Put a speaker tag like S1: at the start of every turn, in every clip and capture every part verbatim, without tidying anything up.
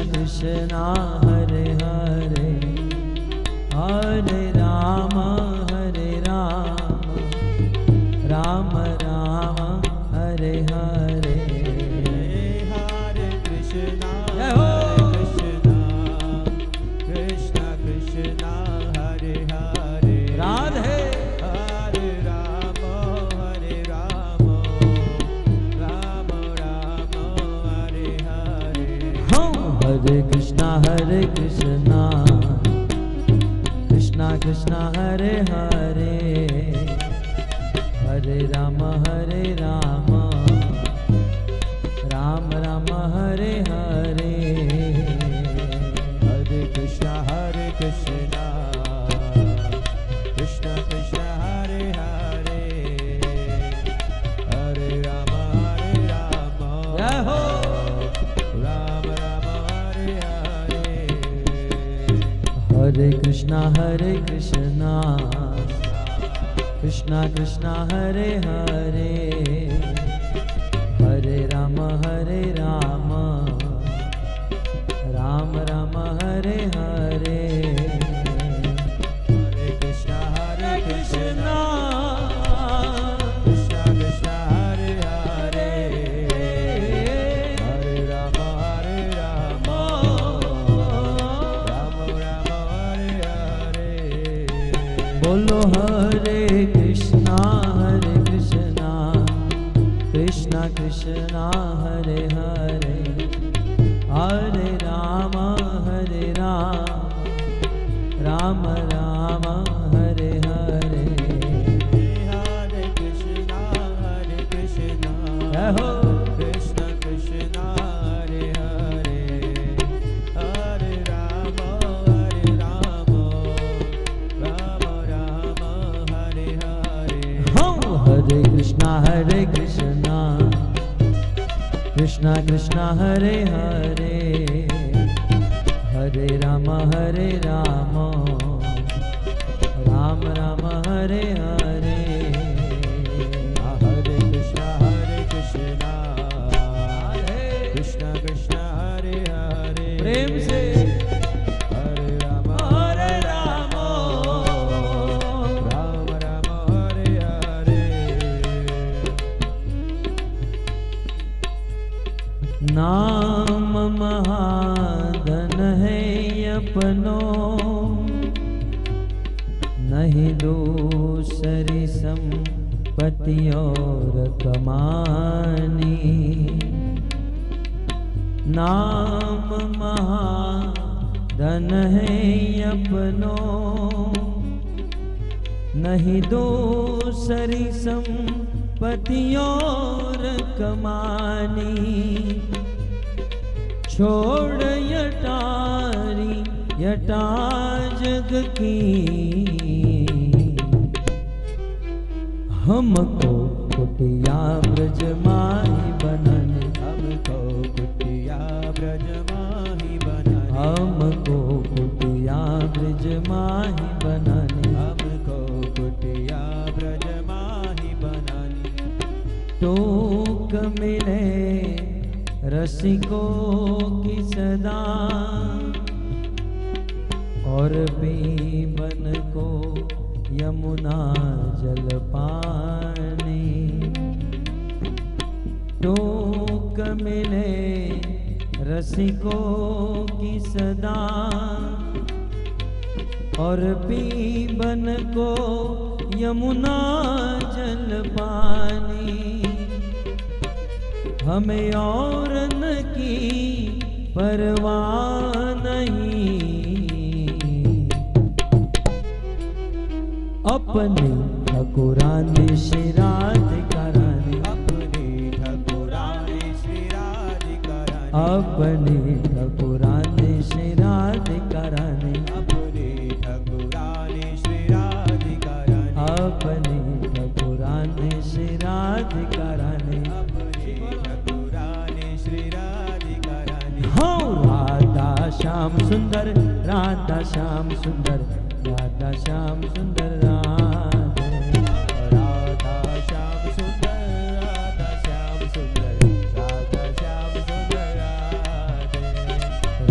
S1: कृष्णा हरे हरे हरे राम हरे राम राम राम हरे हरे
S2: हरे कृष्णा
S1: जय हो
S2: कृष्णा कृष्णा हरे हरे
S1: राधे
S2: हरे राम हरे राम राम राम हरे हरे
S1: हाँ हरे कृष्णा हरे कृष्णा कृष्णा कृष्णा हरे हरे हरे राम हरे राम राम राम हरे हरे
S2: हरे कृष्णा हरे कृष्णा कृष्णा कृष्णा हरे हरे हरे राम हरे राम
S1: जय हो
S2: राम राम हरे हरे
S1: हरे कृष्णा हरे कृष्णा कृष्णा कृष्णा हरे हरे हरे राम हरे राम राम राम हरे हरे
S2: हरे कृष्णा हरे कृष्णा कृष्णा कृष्णा हरे हरे हरे राम हरे राम राम राम हरे हरे
S1: बोलो हरे कृष्णा हरे कृष्णा कृष्णा कृष्णा हरे हरे हरे राम हरे राम राम राम हरे हरे
S2: हरे कृष्णा हरे कृष्णा
S1: जय हो
S2: कृष्णा कृष्णा हरे हरे हरे राम हरे राम राम राम हरे हरे
S1: हाँ हरे कृष्णा हरे कृष्णा कृष्णा कृष्णा हरे हरे हरे राम हरे राम राम राम हरे हरे
S2: हरे कृष्णा हरे कृष्णा कृष्णा कृष्णा हरे हरे
S1: प्रेम से
S2: हरे राम
S1: हरे राम
S2: राम राम हरे हरे
S1: नाम महाधन है अपनो नहीं दूसरी संपत्ति और कमानी नाम महाधन है अपनो नहीं दूसरी संपत्ति और कमानी छोड़ यटारी यटा जग की हमको कुटिया ब्रज माही बनाने
S2: हमको कुटिया ब्रज माही बनाने
S1: हमको कुटिया ब्रज माही बनाने
S2: हमको कुटिया ब्रज माही बनाने
S1: टोक मिले रसिकों की सदा और पीबन को यमुना जल पानी टोक मिले रसिकों की सदा और पीबन को यमुना जल पानी हमें और न की परवाह नहीं अपने ठकुरानी श्री राधिका रानी
S2: अपने ठकुरानी श्री राधिका रानी
S1: अपने ठकुरानी श्री राधिका रानी
S2: अपने ठकुरानी श्री राधिका रानी
S1: अपने ठकुरानी श्री राधिका रानी
S2: अपने ठकुरानी श्री राधिका रानी
S1: हाँ राधा श्याम सुंदर राधा श्याम सुंदर राधा श्याम सुंदर राधे
S2: राधा श्याम सुंदर राधा श्याम सुंदर राधा श्याम सुंदर राधे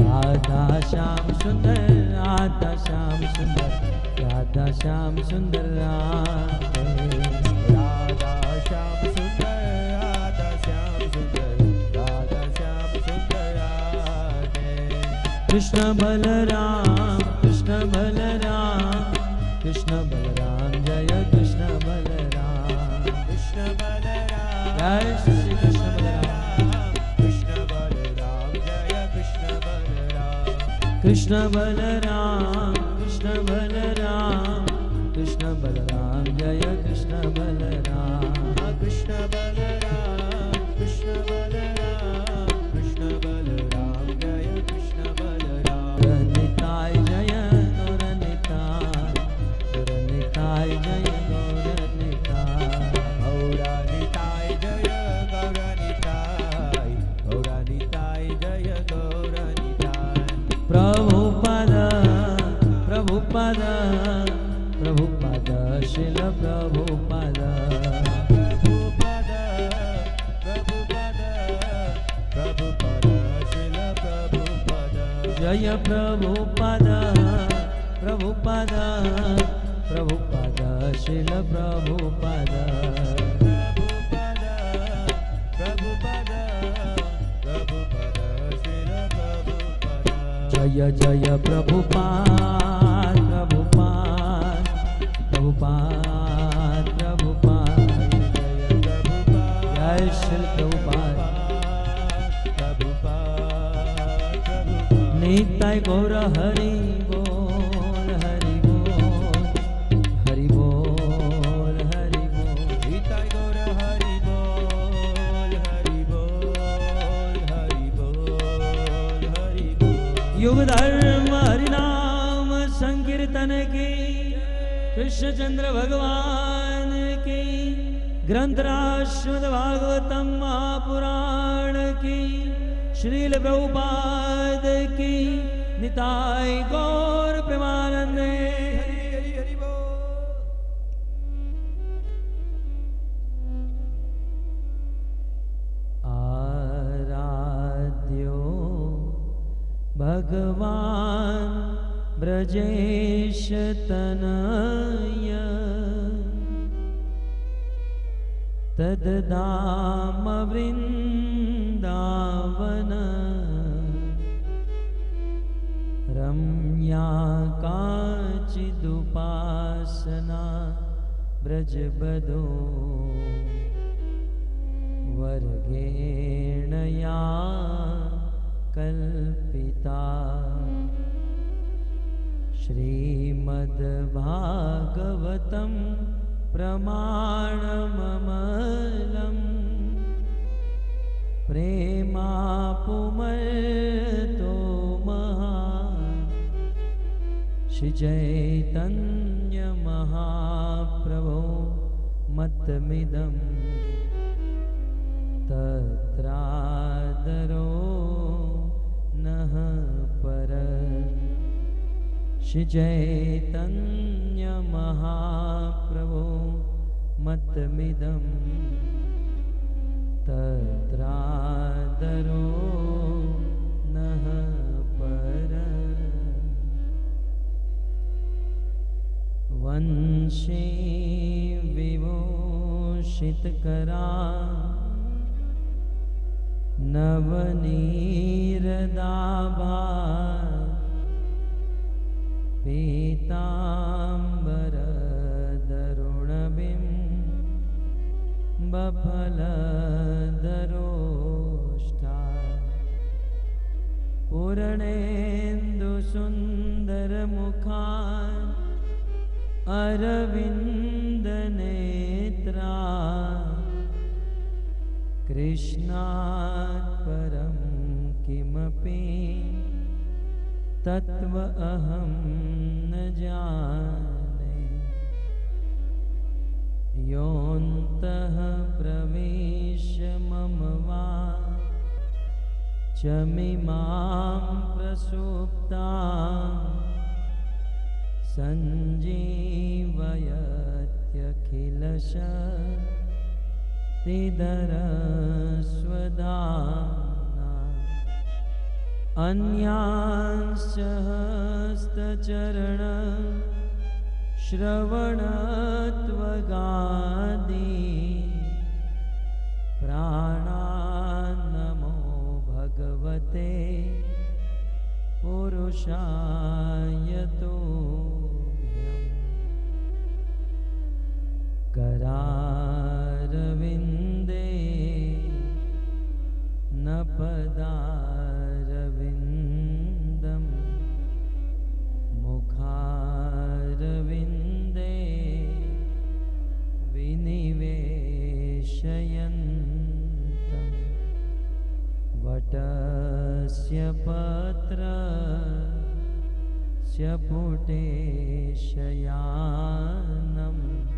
S1: राधा श्याम सुंदर राधा श्याम सुंदर राधा श्याम सुंदर राधे
S2: राधा श्याम सुंदर राधा श्याम सुंदर राधा श्याम सुंदर राधे
S1: कृष्ण बलराम कृष्ण बलराम कृष्ण बलराम जय कृष्ण बलराम
S2: कृष्ण बलराम
S1: जय श्री कृष्ण बलराम
S2: कृष्ण बलराम जय कृष्ण बलराम
S1: कृष्ण बलराम कृष्ण बलराम कृष्ण बलराम जय कृष्ण बलराम
S2: कृष्ण बलराम कृष्ण बलराम कृष्ण बलराम जय कृष्ण बलराम
S1: निताय जय गौर निताय गौर निताय जय गौर निताय
S2: गौरा निताय जय गौरा निताय गौरा निताय जय गौरा निताय
S1: प्रभुपद प्रभुपद प्रभुपद शिल प्रभुपद
S2: प्रभुपद प्रभुपद प्रभुपद शिल प्रभुपद
S1: जय प्रभुपद प्रभुपद प्रभुपद शिल प्रभुपद
S2: प्रभुपद प्रभुपद प्रभुपद शिल प्रभुपद
S1: जय जय प्रभुपाद प्रभुपाद प्रभुपाद प्रभुपाद
S2: जय प्रभुपाद
S1: जय श्री प्रभुपाद
S2: प्रभुपाद प्रभुपाद
S1: निताय गौर हरि बोल हरि बोल हरि बोल हरि बोल
S2: निताय गौर हरि बोल हरि बोल हरि बोल हरि बोल
S1: युग धर्म हरिनाम संकीर्तन की कृष्णचंद्र भगवान की ग्रंथराज श्रीमद् भागवतम महापुराण की श्रील प्रभुपाद की निताय गौर प्रेमानंद
S2: हरि हरि हरि बोल
S1: आराध्यो भगवान ब्रजेश तनय तद्धाम वृंदावन रम्या काचिदुपासना ब्रजबदो वर्गेण या कल्पिता श्रीमद्भागवतं प्रमाणममलम् प्रेमापुमर्तो महा श्री चैतन्य महाप्रभो मतमिदं तत्रादरो नः पर श्री चैतन्य महाप्रभो मतमिदं तत्रादरो नः पर वंशे विभूषितकरा नवनीरदाभा पीताम्बरदरुणबिं बफलदरोष्ठा पूर्णेन्दुसुन्दरमुखान् अरविन्दनेत्रा कृष्णात् परं किमपि तत्व अहं न जाने योऽन्तः प्रविश्य मम वा चमिमां प्रसुप्तां सञ्जीवयत्यखिलशक्तिधरस्वधाम्ना अन्यांश्च हस्तचरण श्रवणत्वगादि प्राणान्नमो भगवते पुरुषाय तुभ्यं। करारविन्दे न पदारविन्दं मुखारविन्दे विनिवेशयन्तम्। वटस्य पत्रस्य पुटेशयानं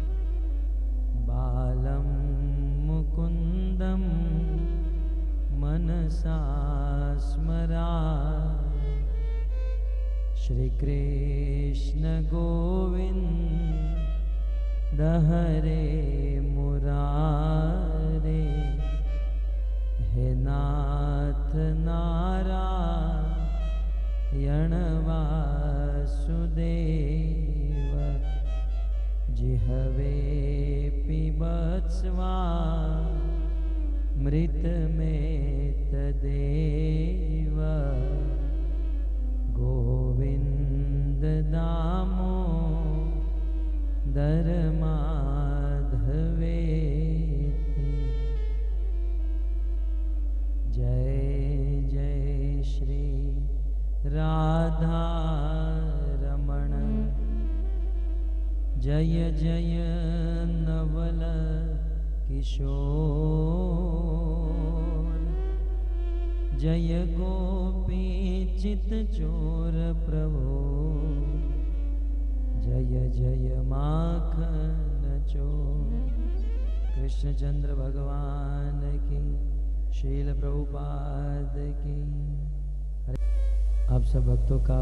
S1: बालं मुकुन्दं मनसा स्मरामि। श्रीकृष्ण गोविन्द हरे मुरारे, हे नाथ नारायण वासुदेव। जिह्वे पिबत्स्वामृतमेतदेव। गोविन्द दामोदर माधवेति। जय जय श्री राधा रमण, जय जय नवल किशोर। जय गोपी चित चोर प्रभो, जय जय माखन चोर। कृष्णचंद्र भगवान की, शील प्रभुपाद की। आप सब भक्तों का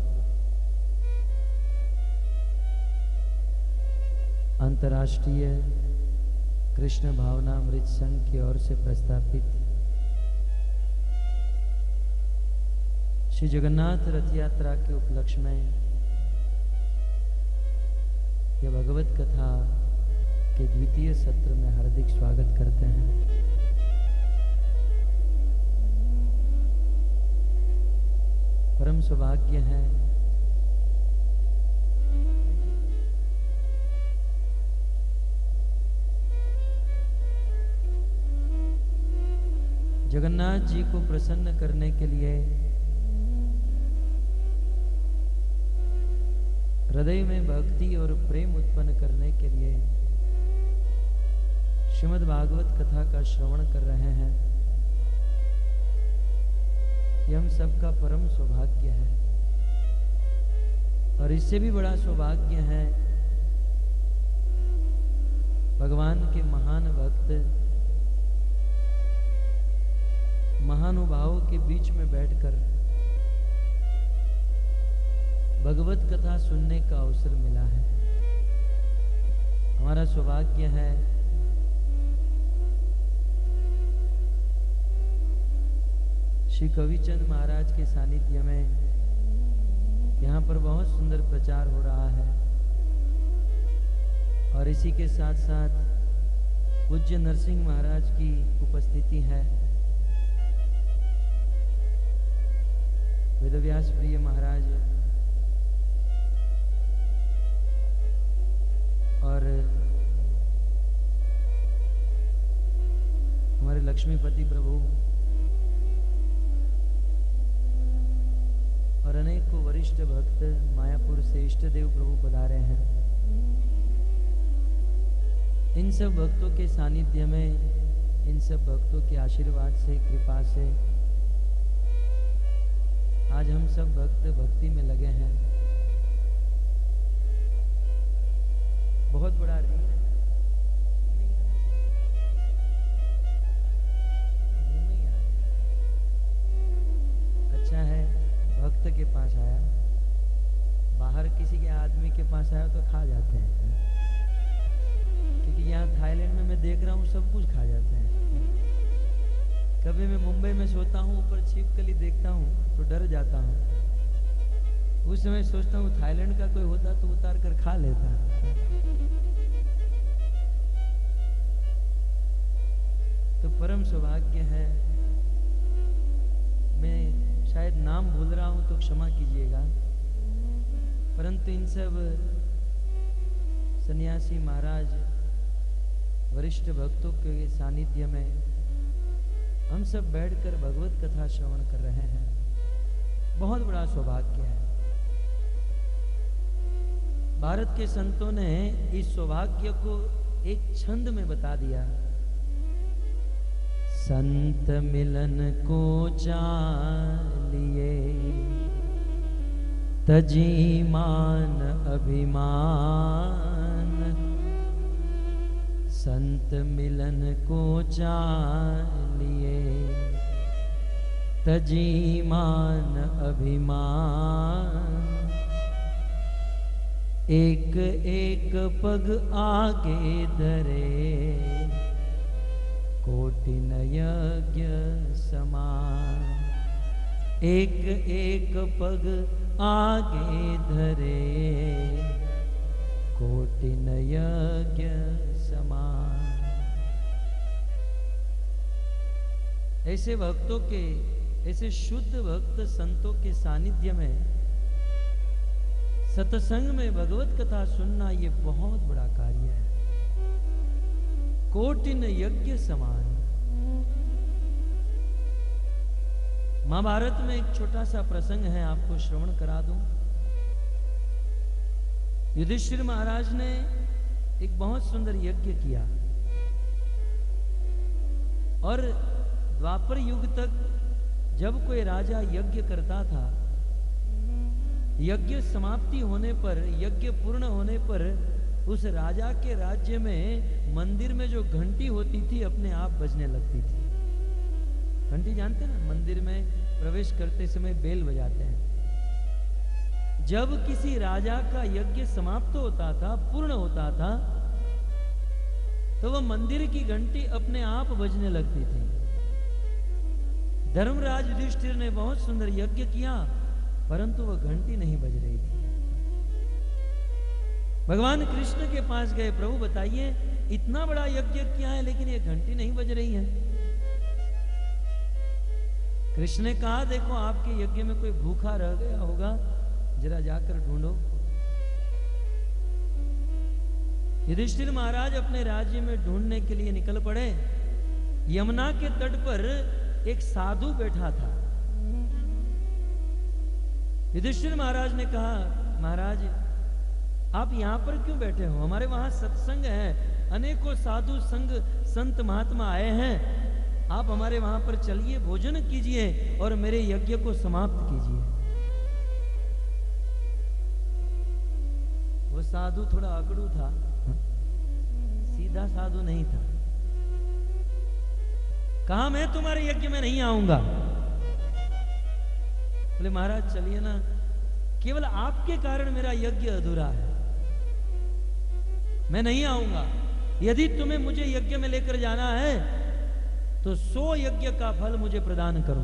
S1: अंतर्राष्ट्रीय कृष्ण भावनामृत संघ की ओर से प्रस्तापित श्री जगन्नाथ रथ यात्रा के उपलक्ष्य में यह भगवत कथा के द्वितीय सत्र में हार्दिक स्वागत करते हैं। परम सौभाग्य है जगन्नाथ जी को प्रसन्न करने के लिए हृदय में भक्ति और प्रेम उत्पन्न करने के लिए श्रीमद् भागवत कथा का श्रवण कर रहे हैं। यह हम सबका परम सौभाग्य है। और इससे भी बड़ा सौभाग्य है भगवान के महान भक्त महानुभावों के बीच में बैठकर भगवत कथा सुनने का अवसर मिला है। हमारा सौभाग्य है श्री कविचंद महाराज के सानिध्य में यहाँ पर बहुत सुंदर प्रचार हो रहा है। और इसी के साथ साथ पूज्य नरसिंह महाराज की उपस्थिति है। वेदव्यास प्रिय महाराज और हमारे लक्ष्मीपति प्रभु और अनेकों वरिष्ठ भक्त मायापुर से इष्ट देव प्रभु पधारे हैं। इन सब भक्तों के सानिध्य में, इन सब भक्तों के आशीर्वाद से, कृपा से आज हम सब भक्त भक्ति में लगे हैं। बहुत बड़ा ऋण है। अच्छा है भक्त के पास आया, बाहर किसी के आदमी के पास आया तो खा जाते हैं, क्योंकि यहाँ थाईलैंड में मैं देख रहा हूँ सब कुछ खा जाते हैं। कभी मैं मुंबई में सोता हूँ, ऊपर छिपकली देखता हूँ तो डर जाता हूँ। उस समय सोचता हूँ थाईलैंड का कोई होता तो उतार कर खा लेता। तो परम सौभाग्य है। मैं शायद नाम भूल रहा हूँ तो क्षमा कीजिएगा, परंतु इन सब सन्यासी महाराज वरिष्ठ भक्तों के सानिध्य में हम सब बैठकर भगवत कथा श्रवण कर रहे हैं। बहुत बड़ा सौभाग्य है। भारत के संतों ने इस सौभाग्य को एक छंद में बता दिया। संत मिलन को चालिए तजी मान अभिमान, संत मिलन को चालिए तजी मान अभिमान, एक एक पग आगे धरे कोटिन यज्ञ समान, एक एक पग आगे धरे कोटिन यज्ञ समान। ऐसे भक्तों के, ऐसे शुद्ध भक्त संतों के सानिध्य में सत्संग में भगवत कथा सुनना ये बहुत बड़ा कार्य है। कोटिन यज्ञ समान। महाभारत में एक छोटा सा प्रसंग है, आपको श्रवण करा दूं। युधिष्ठिर महाराज ने एक बहुत सुंदर यज्ञ किया और द्वापर युग तक जब कोई राजा यज्ञ करता था, यज्ञ समाप्ति होने पर, यज्ञ पूर्ण होने पर उस राजा के राज्य में मंदिर में जो घंटी होती थी अपने आप बजने लगती थी। घंटी जानते हैं ना, मंदिर में प्रवेश करते समय बेल बजाते हैं। जब किसी राजा का यज्ञ समाप्त होता था, पूर्ण होता था, तो वह मंदिर की घंटी अपने आप बजने लगती थी। धर्मराज युधिष्ठिर ने बहुत सुंदर यज्ञ किया, परंतु वह घंटी नहीं बज रही थी। भगवान कृष्ण के पास गए, प्रभु बताइए इतना बड़ा यज्ञ किया है लेकिन ये घंटी नहीं बज रही है। कृष्ण ने कहा, देखो आपके यज्ञ में कोई भूखा रह गया होगा, जरा जाकर ढूंढो। युधिष्ठिर महाराज अपने राज्य में ढूंढने के लिए निकल पड़े। यमुना के तट पर एक साधु बैठा था। युधिष्ठिर महाराज ने कहा, महाराज आप यहां पर क्यों बैठे हो? हमारे वहां सत्संग है, अनेकों साधु संग संत महात्मा आए हैं, आप हमारे वहां पर चलिए, भोजन कीजिए और मेरे यज्ञ को समाप्त कीजिए। वो साधु थोड़ा अकड़ू था, सीधा साधु नहीं था। कहा, मैं तुम्हारे यज्ञ में नहीं आऊंगा। बोले महाराज चलिए ना, केवल आपके कारण मेरा यज्ञ अधूरा है, मैं नहीं आऊंगा। यदि तुम्हें मुझे यज्ञ में लेकर जाना है तो सौ यज्ञ का फल मुझे प्रदान करो।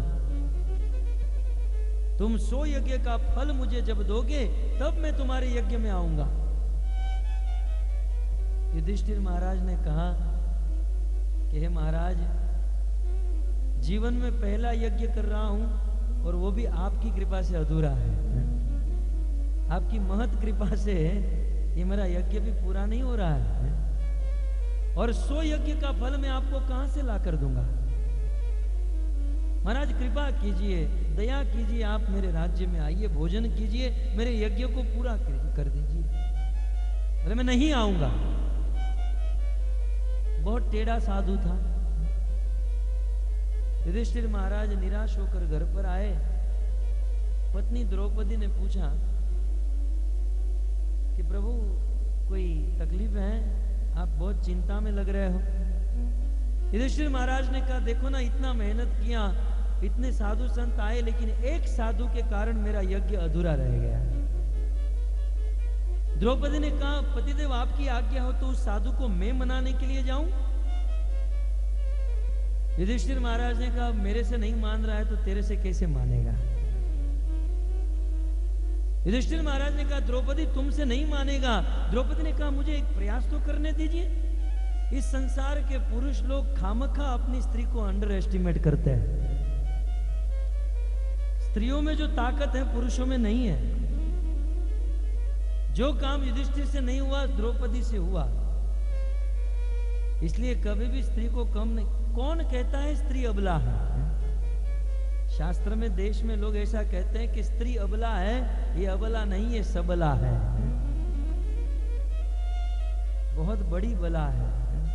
S1: तुम सौ यज्ञ का फल मुझे जब दोगे तब मैं तुम्हारे यज्ञ में आऊंगा। युधिष्ठिर महाराज ने कहा कि हे महाराज, जीवन में पहला यज्ञ कर रहा हूं और वो भी आपकी कृपा से अधूरा है। आपकी महत कृपा से ये मेरा यज्ञ भी पूरा नहीं हो रहा है, और सौ यज्ञ का फल मैं आपको कहां से ला कर दूंगा। महाराज कृपा कीजिए, दया कीजिए, आप मेरे राज्य में आइए, भोजन कीजिए, मेरे यज्ञ को पूरा कर दीजिए। बोले मैं नहीं आऊंगा। बहुत टेढ़ा साधु था। युधिष्ठिर महाराज निराश होकर घर पर आए। पत्नी द्रौपदी ने पूछा कि प्रभु कोई तकलीफ है, आप बहुत चिंता में लग रहे हो। युधिष्ठिर महाराज ने कहा, देखो ना इतना मेहनत किया, इतने साधु संत आए, लेकिन एक साधु के कारण मेरा यज्ञ अधूरा रह गया। द्रौपदी ने कहा, पतिदेव आपकी आज्ञा हो तो उस साधु को मैं मनाने के लिए जाऊं। युधिष्ठिर महाराज ने कहा मेरे से नहीं मान रहा है तो तेरे से कैसे मानेगा। युधिष्ठिर महाराज ने कहा द्रौपदी तुमसे नहीं मानेगा। द्रौपदी ने कहा मुझे एक प्रयास तो करने दीजिए। इस संसार के पुरुष लोग खामखा अपनी स्त्री को अंडर एस्टिमेट करते हैं। स्त्रियों में जो ताकत है पुरुषों में नहीं है। जो काम युधिष्ठिर से नहीं हुआ द्रौपदी से हुआ। इसलिए कभी भी स्त्री को कम नहीं। कौन कहता है स्त्री अबला है? शास्त्र में देश में लोग ऐसा कहते हैं कि स्त्री अबला है। ये अबला नहीं, ये सबला है, बहुत बड़ी बला है।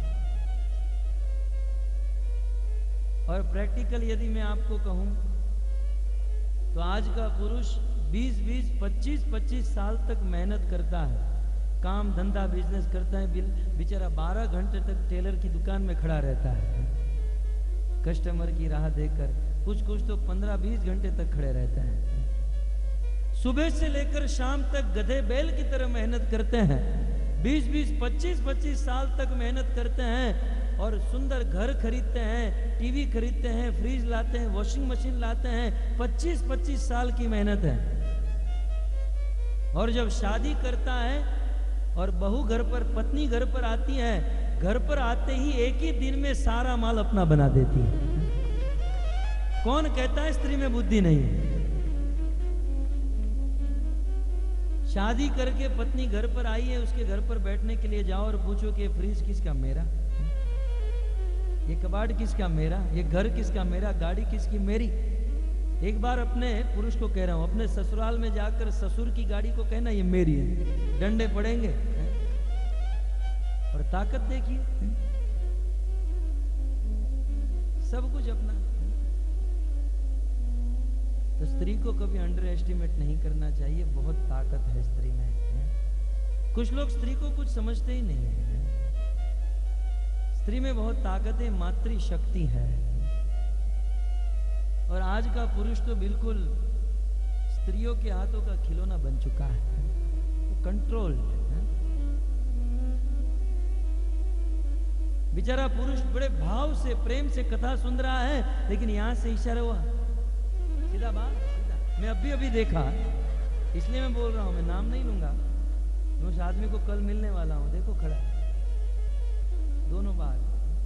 S1: और प्रैक्टिकल यदि मैं आपको कहूं तो आज का पुरुष बीस बीस पच्चीस पच्चीस साल तक मेहनत करता है, काम धंधा बिजनेस करता है, बेचारा बारह घंटे तक टेलर की दुकान में खड़ा रहता है कस्टमर की राह देखकर। कुछ कुछ तो पंद्रह बीस घंटे तक खड़े रहते हैं। सुबह से लेकर शाम तक गधे बैल की तरह मेहनत करते हैं। बीस बीस पच्चीस पच्चीस साल तक मेहनत करते हैं और सुंदर घर खरीदते हैं, टीवी खरीदते हैं, फ्रिज लाते हैं, वॉशिंग मशीन लाते हैं। पच्चीस पच्चीस साल की मेहनत है। और जब शादी करता है और बहू घर पर, पत्नी घर पर आती है, घर पर आते ही एक ही दिन में सारा माल अपना बना देती है। कौन कहता है स्त्री में बुद्धि नहीं है? शादी करके पत्नी घर पर आई है, उसके घर पर बैठने के लिए जाओ और पूछो कि ये फ्रिज किसका? मेरा। ये कबाड़ किसका? मेरा। ये घर किसका? मेरा। गाड़ी किसकी? मेरी। एक बार अपने पुरुष को कह रहा हूं, अपने ससुराल में जाकर ससुर की गाड़ी को कहना ये मेरी है, डंडे पड़ेंगे। और ताकत देखिए, सब कुछ अपना। तो स्त्री को कभी अंडर एस्टिमेट नहीं करना चाहिए। बहुत ताकत है स्त्री में। कुछ लोग स्त्री को कुछ समझते ही नहीं है। स्त्री में बहुत ताकत है, मातृ शक्ति है। और आज का पुरुष तो बिल्कुल स्त्रियों के हाथों का खिलौना बन चुका है, कंट्रोल्ड। बेचारा पुरुष बड़े भाव से, प्रेम से कथा सुन रहा है, लेकिन यहां से इशारा हुआ सीधा बात सीधा। मैं अभी अभी देखा, इसलिए मैं बोल रहा हूं, मैं नाम नहीं लूंगा। मैं उस आदमी को कल मिलने वाला हूं, देखो खड़ा है, दोनों बार।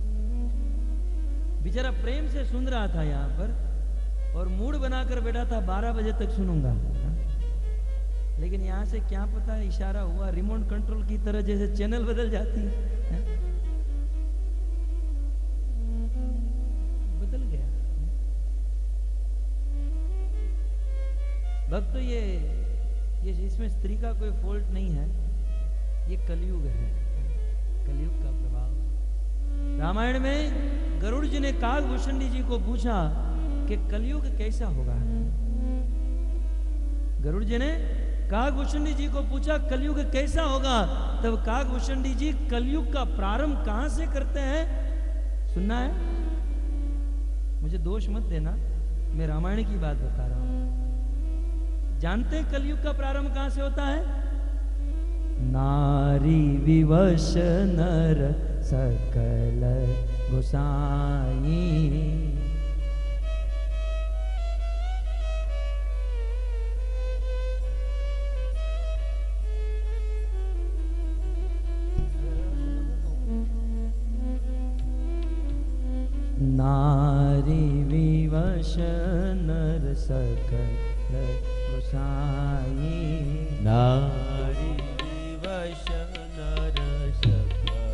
S1: बेचारा प्रेम से सुन रहा था यहां पर और मूड बनाकर बैठा था, बारह बजे तक सुनूंगा। लेकिन यहां से क्या पता है, इशारा हुआ, रिमोट कंट्रोल की तरह जैसे चैनल बदल जाती है, बदल गया। भक्त, ये ये इसमें स्त्री का कोई फॉल्ट नहीं है, ये कलयुग है, कलयुग का प्रभाव। रामायण में गरुड़ जी ने काकभूषणी जी को पूछा कि कलयुग कैसा होगा। गरुड़ जी ने काकभूषणी जी को पूछा कलयुग कैसा होगा। तब काकभूषणी जी कलयुग का प्रारंभ कहां से करते हैं सुनना है? मुझे दोष मत देना, मैं रामायण की बात बता रहा हूं। जानते हैं कलयुग का प्रारंभ कहां से होता है? नारी विवश नर सकल गोसाई। नारी विवश नर सकल गोसाई।
S2: नारी विवश नर सकल।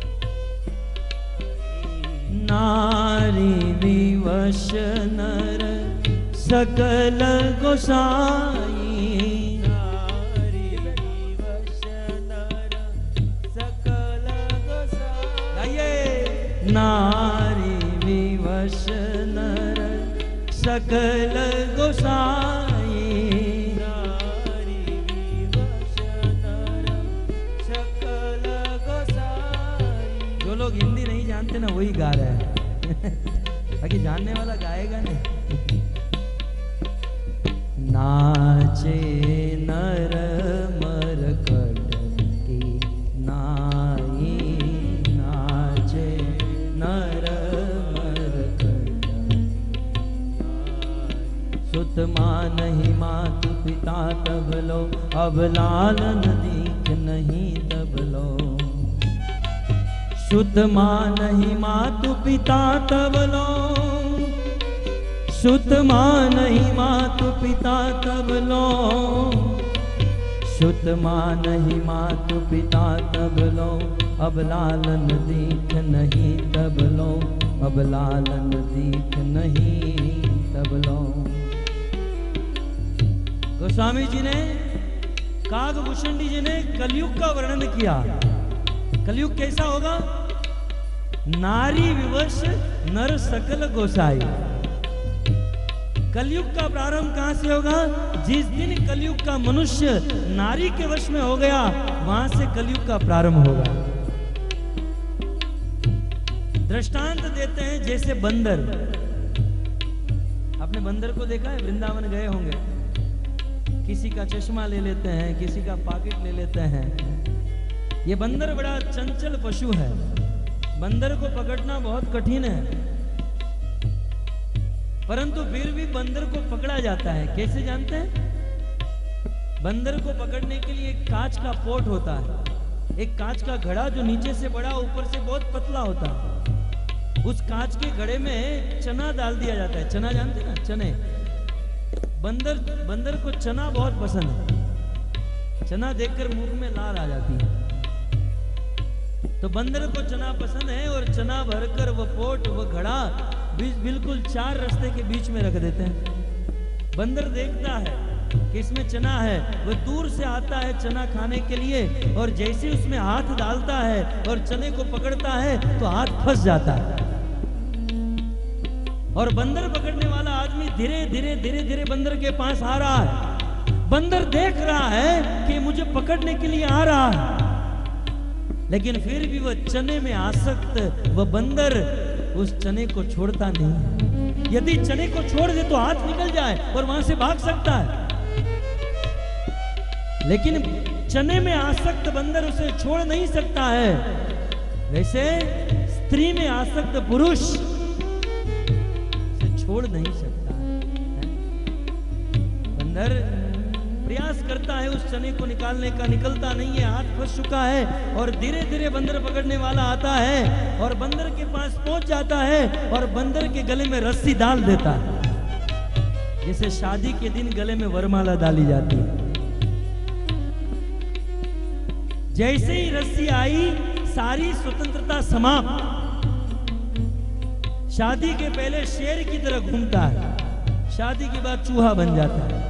S1: नारी विवश नर सकल गोसाई।
S2: नारी विवश नर सकल गोसाई।
S1: नारी विवश नर सकल गोसाई।
S2: नारी विवश नर सकल गोसाई।
S1: जो लोग हिंदी नहीं जानते ना वही गा रहे हैं, बाकी जानने वाला गाएगा नहीं। नाचे नर मरकट की नाई। नाचे नर मरकट पिता तब लो, अब लालन दीख नहीं तब लो। शुद्ध माँ नहीं मातु पिता तब लो, शुद्ध माँ नहीं मातु पिता तब लो, शुद्ध माँ नहीं मातु पिता तब लो, अब लालन दीख नहीं तब लो, अब लालन दीख नहीं तब लो। गोस्वामी जी ने, कागभूषणी जी ने कलयुग का वर्णन किया। कलयुग कैसा होगा? नारी विवश नर सकल गोसाई। कलयुग का प्रारंभ कहां से होगा? जिस दिन कलयुग का मनुष्य नारी के वश में हो गया, वहां से कलयुग का प्रारंभ होगा। दृष्टांत देते हैं जैसे बंदर। आपने बंदर को देखा है? वृंदावन गए होंगे। किसी का चश्मा ले लेते हैं, किसी का पॉकेट ले लेते हैं। ये बंदर बड़ा चंचल पशु है। बंदर को पकड़ना बहुत कठिन है, परंतु फिर भी बंदर को पकड़ा जाता है। कैसे जानते हैं? बंदर को पकड़ने के लिए एक कांच का पोट होता है, एक कांच का घड़ा जो नीचे से बड़ा ऊपर से बहुत पतला होता है। उस कांच के घड़े में चना डाल दिया जाता है। चना जानते हैं ना? चने। बंदर बंदर को चना बहुत पसंद है। चना देखकर मुंह में लाल आ जाती है। तो बंदर को चना पसंद है और चना भरकर वो पोट, वो घड़ा बिल्कुल चार रास्ते के बीच में रख देते हैं। बंदर देखता है कि इसमें चना है, वो दूर से आता है चना खाने के लिए, और जैसे उसमें हाथ डालता है और चने को पकड़ता है तो हाथ फंस जाता है। और बंदर पकड़ने वाला आदमी धीरे धीरे धीरे धीरे बंदर के पास आ रहा है। बंदर देख रहा है कि मुझे पकड़ने के लिए आ रहा है, लेकिन फिर भी वह चने में आसक्त वह बंदर उस चने को छोड़ता नहीं। यदि चने को छोड़ दे तो हाथ निकल जाए और वहां से भाग सकता है, लेकिन चने में आसक्त बंदर उसे छोड़ नहीं सकता है। वैसे स्त्री में आसक्त पुरुष उसे छोड़ नहीं सकता है। बंदर प्रयास करता है उस चने को निकालने का, निकलता नहीं है, हाथ फंस चुका है। और धीरे धीरे बंदर पकड़ने वाला आता है और बंदर के पास पहुंच जाता है और बंदर के गले में रस्सी डाल देता है, जैसे शादी के दिन गले में वरमाला डाली जाती है। जैसे ही रस्सी आई, सारी स्वतंत्रता समाप्त। शादी के पहले शेर की तरह घूमता है, शादी के बाद चूहा बन जाता है।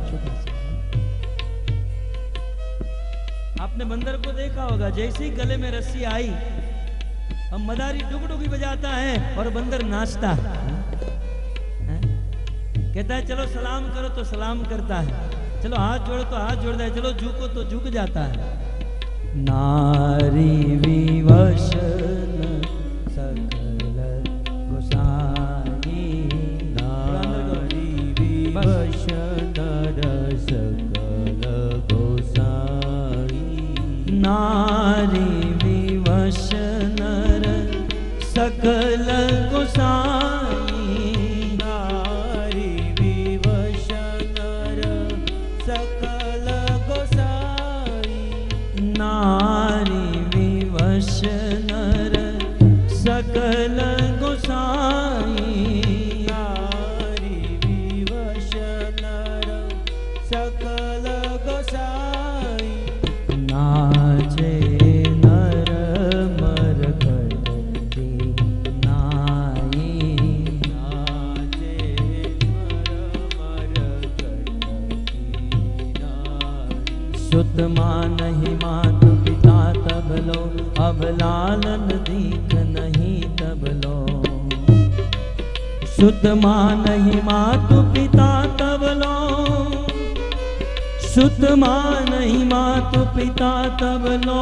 S1: आपने बंदर को देखा होगा, जैसे ही गले में रस्सी आई, हम मदारी डुगडुगी बजाता है और बंदर नाचता है। कहता है चलो सलाम करो तो सलाम करता है, चलो हाथ जोड़ो तो हाथ जोड़ता है, चलो झुको तो झुक जाता है। नारी विवश सकल गोसाई, नारी विवश नर सकल गोसाई, नारी विवश नर सकल गोसाई,
S2: नारी विवश नर सकल गोसाई,
S1: नारी विवश नर सकल गोसाई,
S2: नारी विवश नर सकल गोसाई,
S1: नाचे नर मर करती नाई,
S2: नाचे मर मर करती नाई,
S1: सुत माँ नहीं मातु पिता तब लो, अब लालन दीख नहीं तब लो। सुत माँ नहीं मातु पिता तब लो, सुत माँ नहीं मातु पिता तब लो,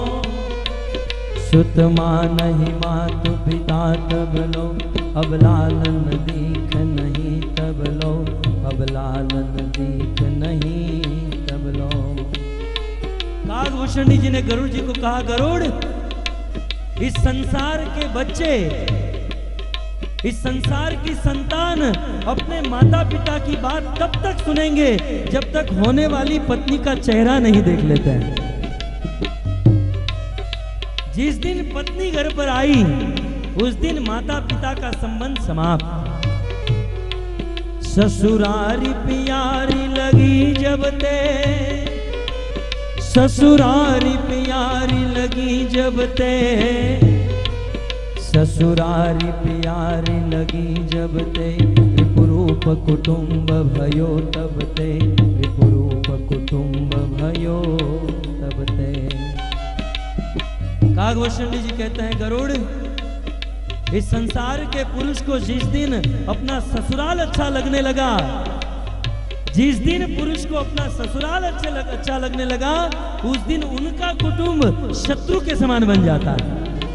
S1: सुत माँ नहीं मातु पिता तब लो, अब लालन दीख नहीं तब लो, अब लालन दीख नहीं तब लो। कागभूषणी जी ने गरुड़ जी को कहा, गरुड़, इस संसार के बच्चे इस संसार की संतान अपने माता पिता की बात तब तक सुनेंगे जब तक होने वाली पत्नी का चेहरा नहीं देख लेते हैं। जिस दिन पत्नी घर पर आई उस दिन माता पिता का संबंध समाप्त। ससुरारी प्यारी लगी जब ते, ससुरारी प्यारी लगी जब ते, ससुरारी प्यारी लगी जब ते, विपुरूप कुटुंब भयो तब ते, विपुरूप कुटुंब भयो तब ते। कागभूषण जी कहते हैं गरुड़, इस संसार के पुरुष को जिस दिन अपना ससुराल अच्छा लगने लगा, जिस दिन पुरुष को अपना ससुराल अच्छा लग, अच्छा लगने लगा, उस दिन उनका कुटुंब शत्रु के समान बन जाता है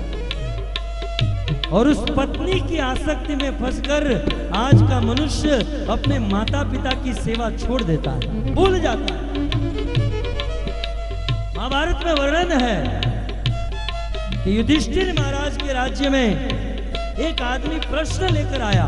S1: और उस पत्नी की आसक्ति में फंसकर आज का मनुष्य अपने माता पिता की सेवा छोड़ देता है, भूल जाता है। महाभारत में वर्णन है कि युधिष्ठिर महाराज के राज्य में एक आदमी प्रश्न लेकर आया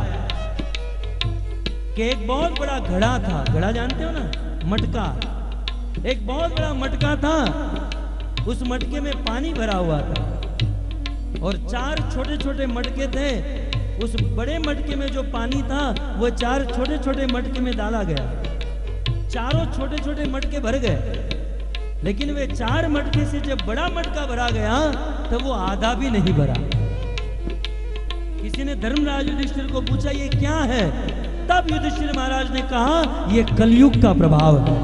S1: कि एक बहुत बड़ा घड़ा था, घड़ा जानते हो ना, मटका, एक बहुत बड़ा मटका था, उस मटके में पानी भरा हुआ था और चार छोटे छोटे मटके थे। उस बड़े मटके में जो पानी था वो चार छोटे छोटे मटके में डाला गया, चारों छोटे छोटे मटके भर गए, लेकिन वे चार मटके से जब बड़ा मटका भरा गया तब वो आधा भी नहीं भरा। किसी ने धर्मराज युधिष्ठिर को पूछा ये क्या है, तब युधिष्ठिर महाराज ने कहा ये कलयुग का प्रभाव है।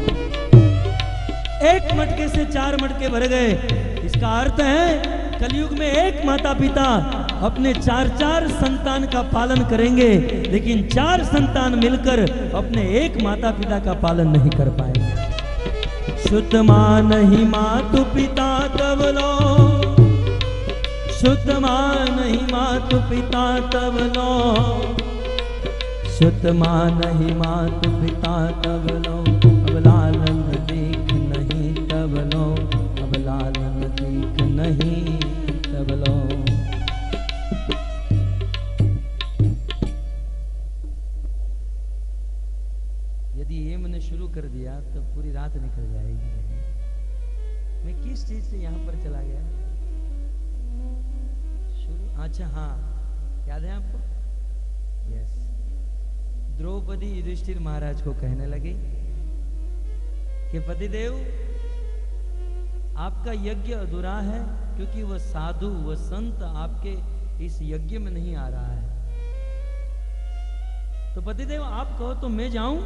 S1: एक मटके से चार मटके भर गए, इसका अर्थ है कलयुग में एक माता पिता अपने चार चार संतान का पालन करेंगे, लेकिन चार संतान मिलकर अपने एक माता पिता का पालन नहीं कर पाएंगे। सुत मां नहीं मातु पिता तब लो, सुत मां नहीं मातु पिता तब लो, सुत मां नहीं मातु पिता तब लो, अब लालन देख नहीं तब लो, अब लालन देख नहीं तब लो। यदि ये मैंने शुरू कर दिया तो पूरी रात निकल जाएगी। मैं किस चीज से यहां पर चला गया शुरू? अच्छा हाँ, याद है आपको? यस। द्रौपदी युधिष्ठिर महाराज को कहने लगी कि पतिदेव आपका यज्ञ अधूरा है क्योंकि वह साधु वह संत आपके इस यज्ञ में नहीं आ रहा है। तो पतिदेव आप कहो तो मैं जाऊं?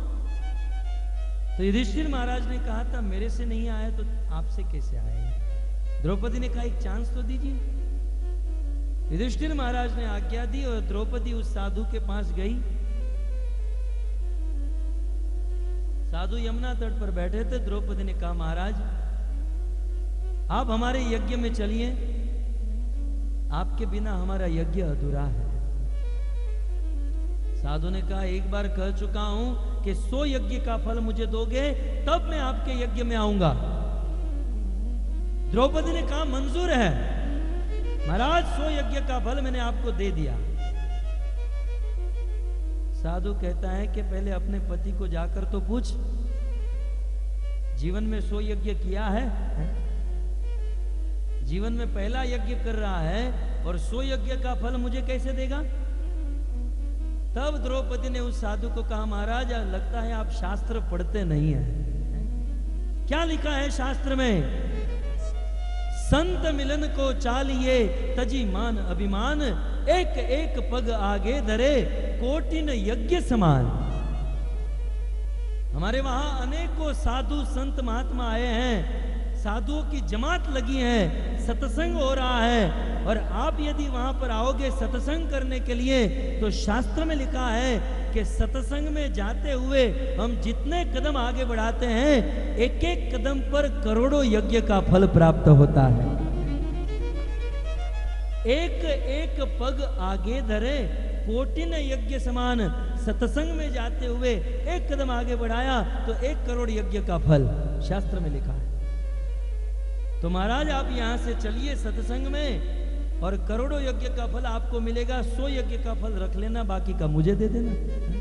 S1: तो युधिष्ठिर महाराज ने कहा था मेरे से नहीं आया तो आपसे कैसे आएगा? द्रौपदी ने कहा एक चांस तो दीजिए। युधिष्ठिर महाराज ने आज्ञा दी और द्रौपदी उस साधु के पास गई। साधु यमुना तट पर बैठे थे। द्रौपदी ने कहा महाराज आप हमारे यज्ञ में चलिए, आपके बिना हमारा यज्ञ अधूरा है। साधु ने कहा एक बार कह चुका हूं कि सौ यज्ञ का फल मुझे दोगे तब मैं आपके यज्ञ में आऊंगा। द्रौपदी ने कहा मंजूर है महाराज, सौ यज्ञ का फल मैंने आपको दे दिया। साधु कहता है कि पहले अपने पति को जाकर तो पूछ, जीवन में सौ यज्ञ किया है? जीवन में पहला यज्ञ कर रहा है और सौ यज्ञ का फल मुझे कैसे देगा? तब द्रौपदी ने उस साधु को कहा महाराज लगता है आप शास्त्र पढ़ते नहीं हैं। क्या लिखा है शास्त्र में? संत मिलन को चालिए तजी मान अभिमान, एक एक पग आगे धरे कोटिन यज्ञ समान। हमारे वहां अनेकों साधु संत महात्मा आए हैं, साधुओं की जमात लगी है, सत्संग हो रहा है, और आप यदि वहां पर आओगे सत्संग करने के लिए तो शास्त्र में लिखा है कि सत्संग में जाते हुए हम जितने कदम आगे बढ़ाते हैं एक एक कदम पर करोड़ों यज्ञ का फल प्राप्त होता है। एक एक पग आगे धरे कोटिन यज्ञ समान। सत्संग में जाते हुए एक कदम आगे बढ़ाया तो एक करोड़ यज्ञ का फल शास्त्र में लिखा है। तो महाराज आप यहां से चलिए सत्संग में और करोड़ों यज्ञ का फल आपको मिलेगा, सौ यज्ञ का फल रख लेना, बाकी का मुझे दे देना।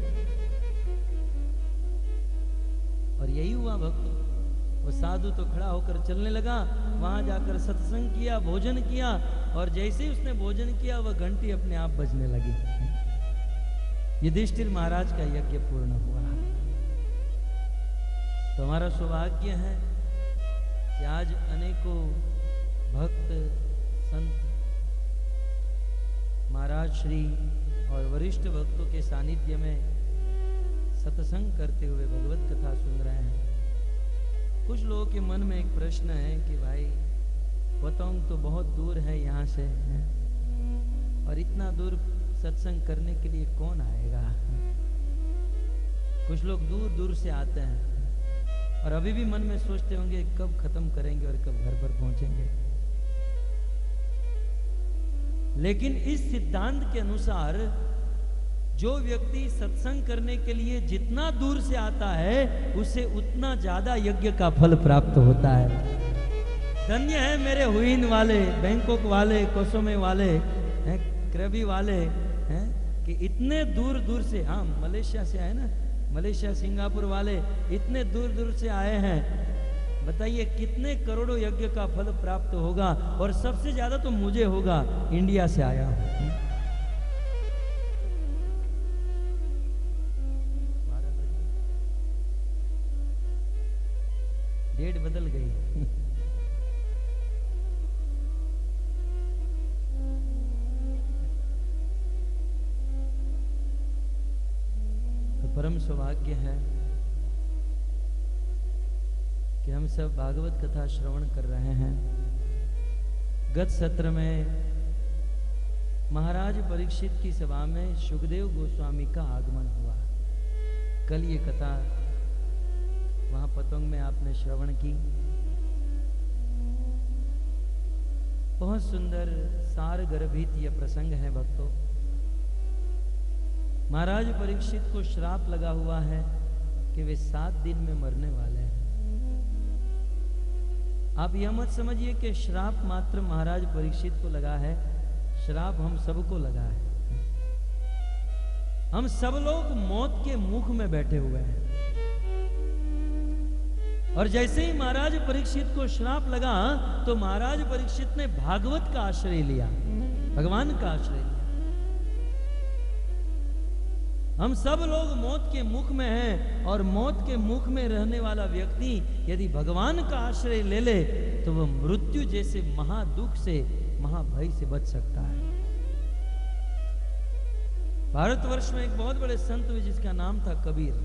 S1: और यही हुआ भक्तों। वो साधु तो खड़ा होकर चलने लगा, वहां जाकर सत्संग किया, भोजन किया, और जैसे ही उसने भोजन किया वह घंटी अपने आप बजने लगी। युधिष्ठिर महाराज का यज्ञ पूर्ण हुआ। तो हमारा सौभाग्य है कि आज अनेकों भक्त संत महाराज श्री और वरिष्ठ भक्तों के सानिध्य में सत्संग करते हुए भगवत कथा सुन रहे हैं। कुछ लोगों के मन में एक प्रश्न है कि भाई पतंग तो बहुत दूर है यहाँ से, है? और इतना दूर सत्संग करने के लिए कौन आएगा? कुछ लोग दूर दूर से आते हैं और अभी भी मन में सोचते होंगे कब खत्म करेंगे और कब घर पर पहुंचेंगे। लेकिन इस सिद्धांत के अनुसार जो व्यक्ति सत्संग करने के लिए जितना दूर से आता है उसे उतना ज्यादा यज्ञ का फल प्राप्त होता है। धन्य है मेरे हुइन वाले, बैंकॉक वाले, कोसोमे वाले, हैं, क्रबी वाले, हैं, कि इतने दूर दूर से, हाँ मलेशिया से आए ना, मलेशिया सिंगापुर वाले इतने दूर दूर से आए हैं। बताइए कितने करोड़ों यज्ञ का फल प्राप्त होगा, और सबसे ज्यादा तो मुझे होगा, इंडिया से आया हूं। डेट बदल गई। तो परम सौभाग्य है कि हम सब भागवत कथा श्रवण कर रहे हैं। गत सत्र में महाराज परीक्षित की सभा में सुखदेव गोस्वामी का आगमन हुआ। कल ये कथा वहां पतंग में आपने श्रवण की। बहुत सुंदर सार गर्भित यह प्रसंग है भक्तों। महाराज परीक्षित को श्राप लगा हुआ है कि वे सात दिन में मरने वाले हैं। आप यह मत समझिए कि श्राप मात्र महाराज परीक्षित को लगा है, श्राप हम सबको लगा है। हम सब लोग मौत के मुख में बैठे हुए हैं। और जैसे ही महाराज परीक्षित को श्राप लगा तो महाराज परीक्षित ने भागवत का आश्रय लिया, भगवान का आश्रय लिया। हम सब लोग मौत के मुख में हैं, और मौत के मुख में रहने वाला व्यक्ति यदि भगवान का आश्रय ले ले तो वह मृत्यु जैसे महादुख से, महाभय से बच सकता है। भारतवर्ष में एक बहुत बड़े संत हुए जिसका नाम था कबीर।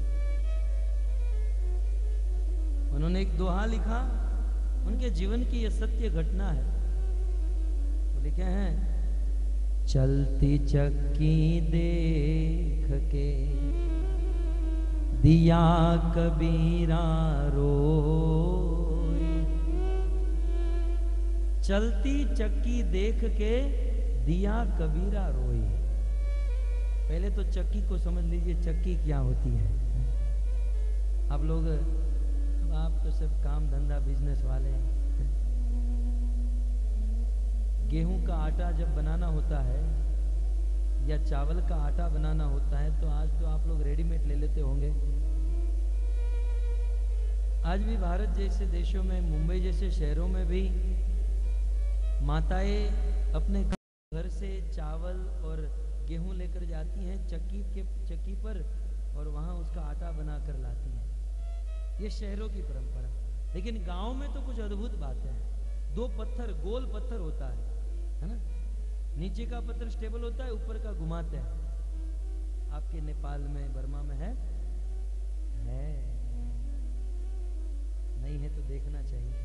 S1: उन्होंने एक दोहा लिखा, उनके जीवन की यह सत्य घटना है। वो लिखे हैं, चलती चक्की देख के दिया कबीरा रोई। चलती चक्की देख के दिया कबीरा रोई। पहले तो चक्की को समझ लीजिए, चक्की क्या होती है। आप लोग, अब आप तो सब काम धंधा बिजनेस वाले हैं। गेहूं का आटा जब बनाना होता है या चावल का आटा बनाना होता है तो आज तो आप लोग रेडीमेड ले लेते होंगे। आज भी भारत जैसे देशों में, मुंबई जैसे शहरों में भी माताएं अपने घर से चावल और गेहूं लेकर जाती हैं चक्की के चक्की पर, और वहां उसका आटा बनाकर लाती हैं। ये शहरों की परंपरा। लेकिन गांव में तो कुछ अद्भुत बात है। दो पत्थर, गोल पत्थर होता है, है ना? नीचे का पत्थर स्टेबल होता है, ऊपर का घुमाते हैं। आपके नेपाल में, बर्मा में है? है नहीं है तो देखना चाहिए।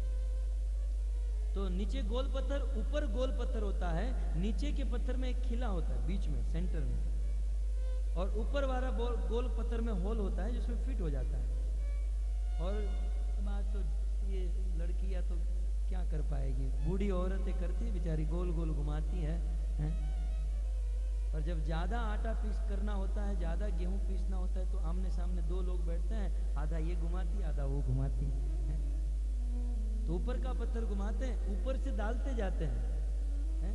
S1: तो नीचे गोल पत्थर, ऊपर गोल पत्थर होता है। नीचे के पत्थर में एक खिला होता है बीच में, सेंटर में, और ऊपर वाला गोल पत्थर में होल होता है जिसमें फिट हो जाता है। और आज तो ये लड़कियां तो क्या कर पाएगी, बूढ़ी औरतें करती है बेचारी, गोल गोल घुमाती है, है? और जब ज्यादा आटा पीस करना होता है, ज्यादा गेहूं पीसना होता है तो आमने सामने दो लोग बैठते हैं, आधा ये घुमाती आधा वो घुमाती है। तो ऊपर का पत्थर घुमाते हैं, ऊपर से डालते जाते हैं, है?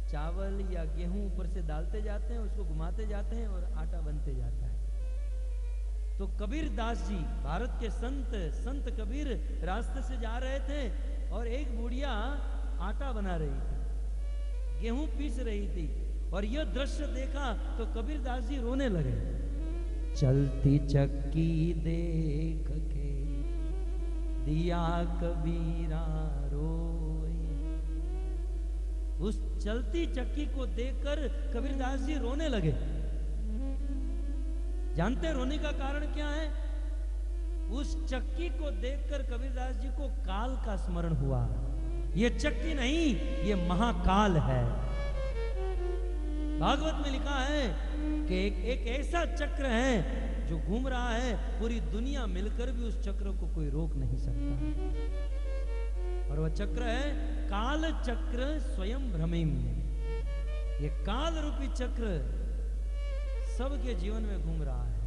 S1: चावल या गेहूं ऊपर से डालते जाते हैं, उसको घुमाते जाते हैं और आटा बनते जाता है। तो कबीर दास जी, भारत के संत संत कबीर रास्ते से जा रहे थे और एक बुढ़िया आटा बना रही थी, गेहूं पीस रही थी, और यह दृश्य देखा तो कबीर दास जी रोने लगे। चलती चक्की देख के दिया कबीरा रोए। उस चलती चक्की को देखकर कबीरदास जी रोने लगे। जानते रोने का कारण क्या है? उस चक्की को देखकर कबीरदास जी को काल का स्मरण हुआ। ये चक्की नहीं, ये महाकाल है। भागवत में लिखा है कि एक, एक ऐसा चक्र है जो घूम रहा है, पूरी दुनिया मिलकर भी उस चक्र को कोई रोक नहीं सकता। और वह चक्र है काल चक्र स्वयं भ्रमिम। ये काल रूपी चक्र सबके जीवन में घूम रहा है।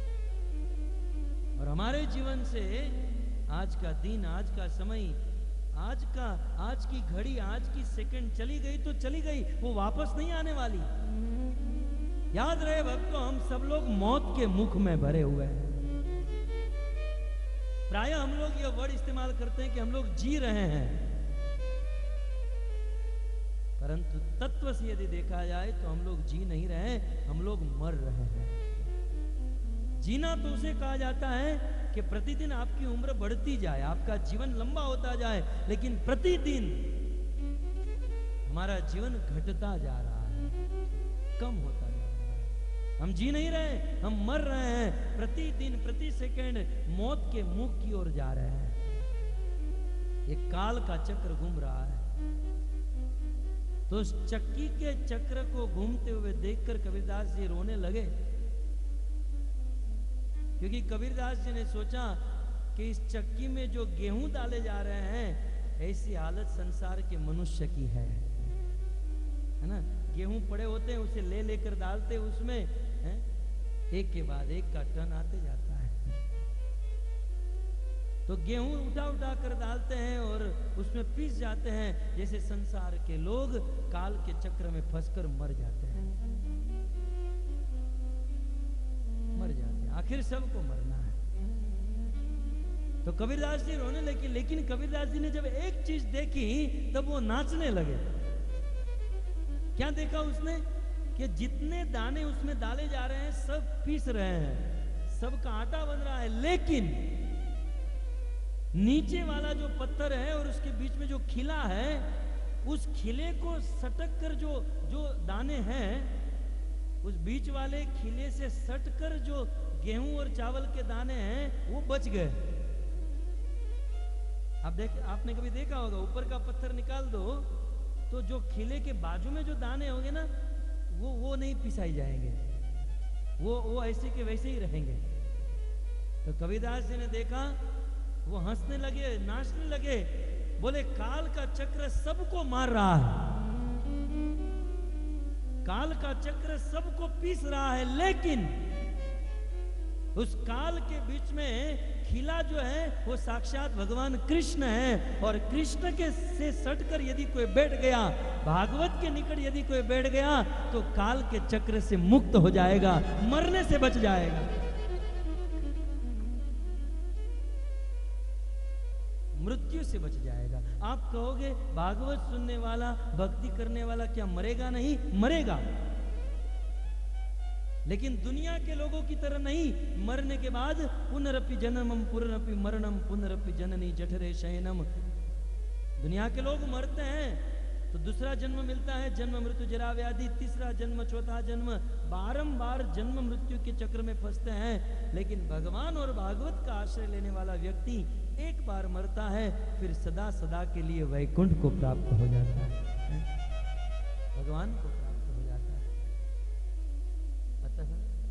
S1: और हमारे जीवन से आज का दिन, आज का समय, आज का आज की घड़ी, आज की सेकंड चली गई तो चली गई, वो वापस नहीं आने वाली। याद रहे भक्तों, हम सब लोग मौत के मुख में भरे हुए हैं। प्राय हम लोग यह वर्ड इस्तेमाल करते हैं कि हम लोग जी रहे हैं, परंतु तत्व से यदि देखा जाए तो हम लोग जी नहीं रहे, हम लोग मर रहे हैं। जीना तो उसे कहा जाता है कि प्रतिदिन आपकी उम्र बढ़ती जाए, आपका जीवन लंबा होता जाए, लेकिन प्रतिदिन हमारा जीवन घटता जा रहा है, कम होता जा रहा है। हम जी नहीं रहे, हम मर रहे हैं। प्रतिदिन प्रति सेकंड मौत के मुख की ओर जा रहे हैं। ये काल का चक्र घूम रहा है। तो उस चक्की के चक्र को घूमते हुए देखकर कबीरदास जी रोने लगे, क्योंकि कबीरदास जी ने सोचा कि इस चक्की में जो गेहूं डाले जा रहे हैं, ऐसी हालत संसार के मनुष्य की है, है ना। गेहूं पड़े होते हैं, उसे ले लेकर डालते उसमें, है? एक के बाद एक का टन आते जाता है। तो गेहूं उठा उठा कर डालते हैं और उसमें पीस जाते हैं। जैसे संसार के लोग काल के चक्र में फंसकर मर जाते हैं, मर जाते हैं। आखिर सबको मरना है। तो कबीरदास जी रोने लगे, लेकिन कबीरदास जी ने जब एक चीज देखी तब वो नाचने लगे। क्या देखा उसने? कि जितने दाने उसमें डाले जा रहे हैं सब पीस रहे हैं, सबका आटा बन रहा है, लेकिन नीचे वाला जो पत्थर है और उसके बीच में जो खिला है, उस खिले को सटक कर जो जो दाने हैं, उस बीच वाले खिले से सटकर जो गेहूं और चावल के दाने हैं वो बच गए। आप देख आपने कभी देखा होगा, ऊपर का पत्थर निकाल दो तो जो खिले के बाजू में जो दाने होंगे ना, वो वो नहीं पिसाई जाएंगे, वो वो ऐसे के वैसे ही रहेंगे। तो कबीरदास जी ने देखा, वो हंसने लगे, नाचने लगे, बोले काल का चक्र सबको मार रहा है, काल का चक्र सबको पीस रहा है, लेकिन उस काल के बीच में खिला जो है वो साक्षात भगवान कृष्ण है। और कृष्ण के से सटकर यदि कोई बैठ गया, भागवत के निकट यदि कोई बैठ गया, तो काल के चक्र से मुक्त हो जाएगा, मरने से बच जाएगा। मृत्यु से बच जाएगा। आप कहोगे भागवत सुनने वाला, भक्ति करने वाला क्या मरेगा नहीं? मरेगा, लेकिन दुनिया के लोगों की तरह नहीं। मरने के बाद पुनरपि जन्मम पुनरपि मरणम पुनरपि जननी जठरे शयनम। दुनिया के लोग मरते हैं तो दूसरा जन्म मिलता है, जन्म मृत्यु जरा व्याधि, तीसरा जन्म, चौथा जन्म, बारंबार जन्म मृत्यु के चक्र में फंसते हैं। लेकिन भगवान और भागवत का आश्रय लेने वाला व्यक्ति एक बार मरता है, फिर सदा सदा के लिए वैकुंठ को प्राप्त हो जाता है, भगवान को प्राप्त हो जाता है। अतः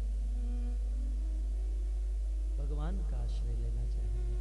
S1: भगवान का आश्रय लेना चाहिए।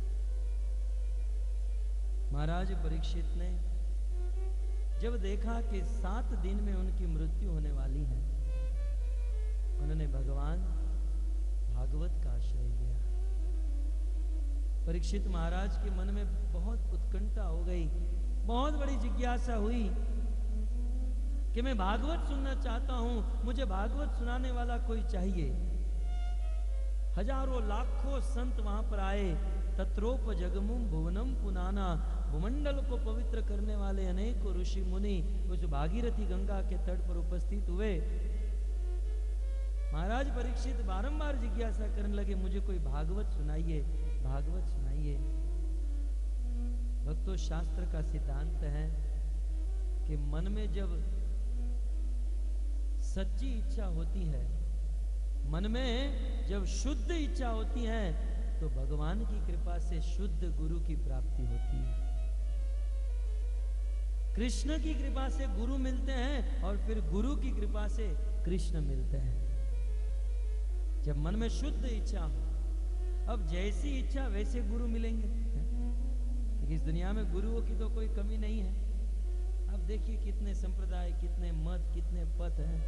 S1: महाराज परीक्षित ने जब देखा कि सात दिन में उनकी मृत्यु होने वाली है, उन्होंने भगवान भागवत का आश्रय लिया। परीक्षित महाराज के मन में बहुत उत्कंठा हो गई, बहुत बड़ी जिज्ञासा हुई कि मैं भागवत सुनना चाहता हूं, मुझे भागवत सुनाने वाला कोई चाहिए। हजारों लाखों संत वहां पर आए। तत्रोप जगमुम भुवनम पुनाना, भूमंडल को पवित्र करने वाले अनेकों ऋषि मुनि उस भागीरथी गंगा के तट पर उपस्थित हुए। महाराज परीक्षित बारंबार जिज्ञासा करने लगे, मुझे कोई भागवत सुनाइए, भागवत सुनाइए। भक्तों, शास्त्र का सिद्धांत है कि मन में जब सच्ची इच्छा होती है, मन में जब शुद्ध इच्छा होती है, तो भगवान की कृपा से शुद्ध गुरु की प्राप्ति होती है। कृष्ण की कृपा से गुरु मिलते हैं और फिर गुरु की कृपा से कृष्ण मिलते हैं, जब मन में शुद्ध इच्छा हो। अब जैसी इच्छा वैसे गुरु मिलेंगे। इस दुनिया में गुरुओं की तो कोई कमी नहीं है। अब देखिए कितने संप्रदाय, कितने मत, कितने पथ हैं।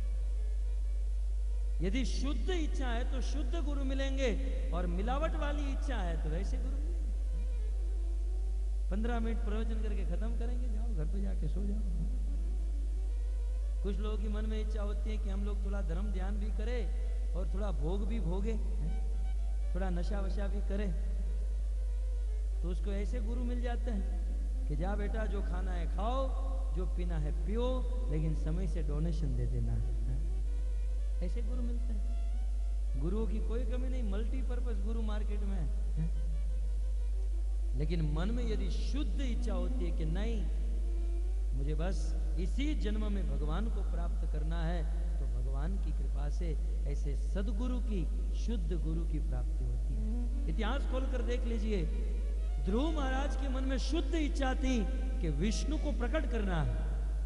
S1: यदि शुद्ध इच्छा है तो शुद्ध गुरु मिलेंगे, और मिलावट वाली इच्छा है तो वैसे गुरु मिलेंगे। पंद्रह मिनट प्रवचन करके खत्म करेंगे, जाओ घर पे जाके सो जाओ। कुछ लोगों की मन में इच्छा होती है कि हम लोग थोड़ा धर्म ध्यान भी करें और थोड़ा भोग भी भोगे, थोड़ा नशा वशा भी करें, तो उसको ऐसे गुरु मिल जाते हैं कि जा बेटा, जो खाना है खाओ, जो पीना है पियो, लेकिन समय से डोनेशन दे देना है। ऐसे गुरु मिलते हैं। गुरुओं की कोई कमी नहीं, मल्टीपर्पज गुरु मार्केट में है। लेकिन मन में यदि शुद्ध इच्छा होती है कि नहीं, मुझे बस इसी जन्म में भगवान को प्राप्त करना है, तो भगवान की कृपा से ऐसे सदगुरु की, शुद्ध गुरु की प्राप्ति होती है। इतिहास खोलकर देख लीजिए, ध्रुव महाराज के मन में शुद्ध इच्छा थी कि विष्णु को प्रकट करना है,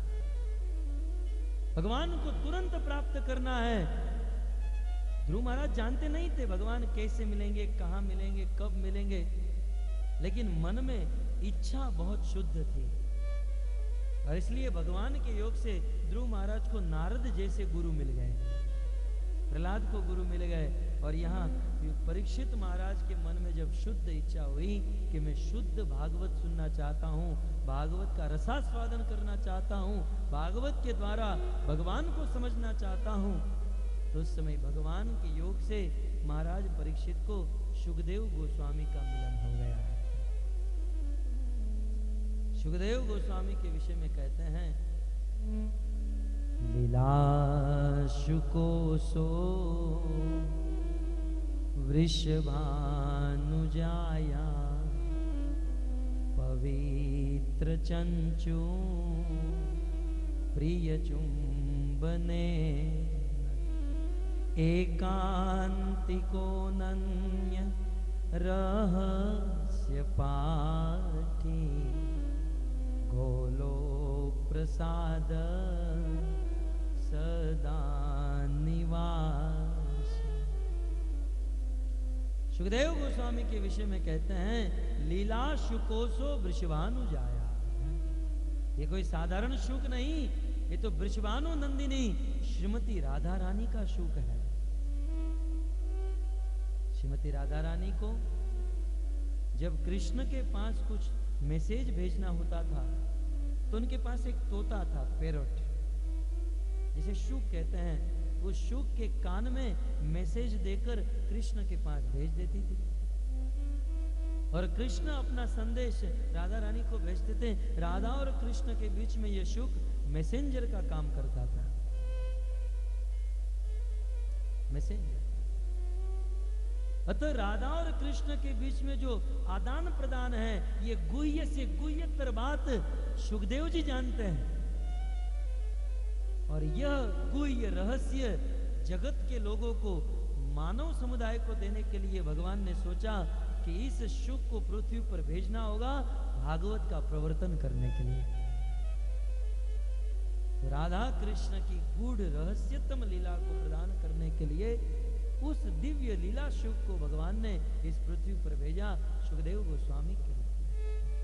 S1: भगवान को तुरंत प्राप्त करना है। ध्रुव महाराज जानते नहीं थे भगवान कैसे मिलेंगे, कहां मिलेंगे, कब मिलेंगे, लेकिन मन में इच्छा बहुत शुद्ध थी, और इसलिए भगवान के योग से ध्रुव महाराज को नारद जैसे गुरु मिल गए, प्रहलाद को गुरु मिल गए। और यहाँ परीक्षित महाराज के मन में जब शुद्ध इच्छा हुई कि मैं शुद्ध भागवत सुनना चाहता हूँ, भागवत का रसास्वादन करना चाहता हूँ, भागवत के द्वारा भगवान को समझना चाहता हूँ, तो उस समय भगवान के योग से महाराज परीक्षित को सुखदेव गोस्वामी का मिलन हो गया। सुखदेव गोस्वामी के विषय में कहते हैं, लीलाशुकोसो वृषभानुजाया पवित्र चंचू प्रिय चुंबने एकांतिको नन्य रहस्य पाठी गोलो प्रसाद सदा निवास। सुखदेव गोस्वामी के विषय में कहते हैं, लीला शुकोसो वृषभानु जाया। ये कोई साधारण शुक नहीं, ये तो वृषभानु नंदिनी श्रीमती राधा रानी का शुक है। श्रीमती राधा रानी को जब कृष्ण के पास कुछ मैसेज भेजना होता था, तो उनके पास एक तोता था, पैरोट, जिसे शुक कहते हैं। उस शुक के कान में मैसेज देकर कृष्ण के पास भेज देती थी, और कृष्ण अपना संदेश राधा रानी को भेजते थे। राधा और कृष्ण के बीच में यह शुक मैसेंजर का काम करता था, मैसेंजर। अतः राधा और कृष्ण के बीच में जो आदान प्रदान है, ये गुह्य से गुह्यतर बात सुखदेव जी जानते हैं, और यह गुह्य रहस्य जगत के लोगों को, मानव समुदाय को देने के लिए भगवान ने सोचा कि इस शुक को पृथ्वी पर भेजना होगा भागवत का प्रवर्तन करने के लिए। तो राधा कृष्ण की गूढ़ रहस्यतम लीला को प्रदान करने के लिए उस दिव्य लीला शुक को भगवान ने इस पृथ्वी पर भेजा सुखदेव गोस्वामी के रूप में।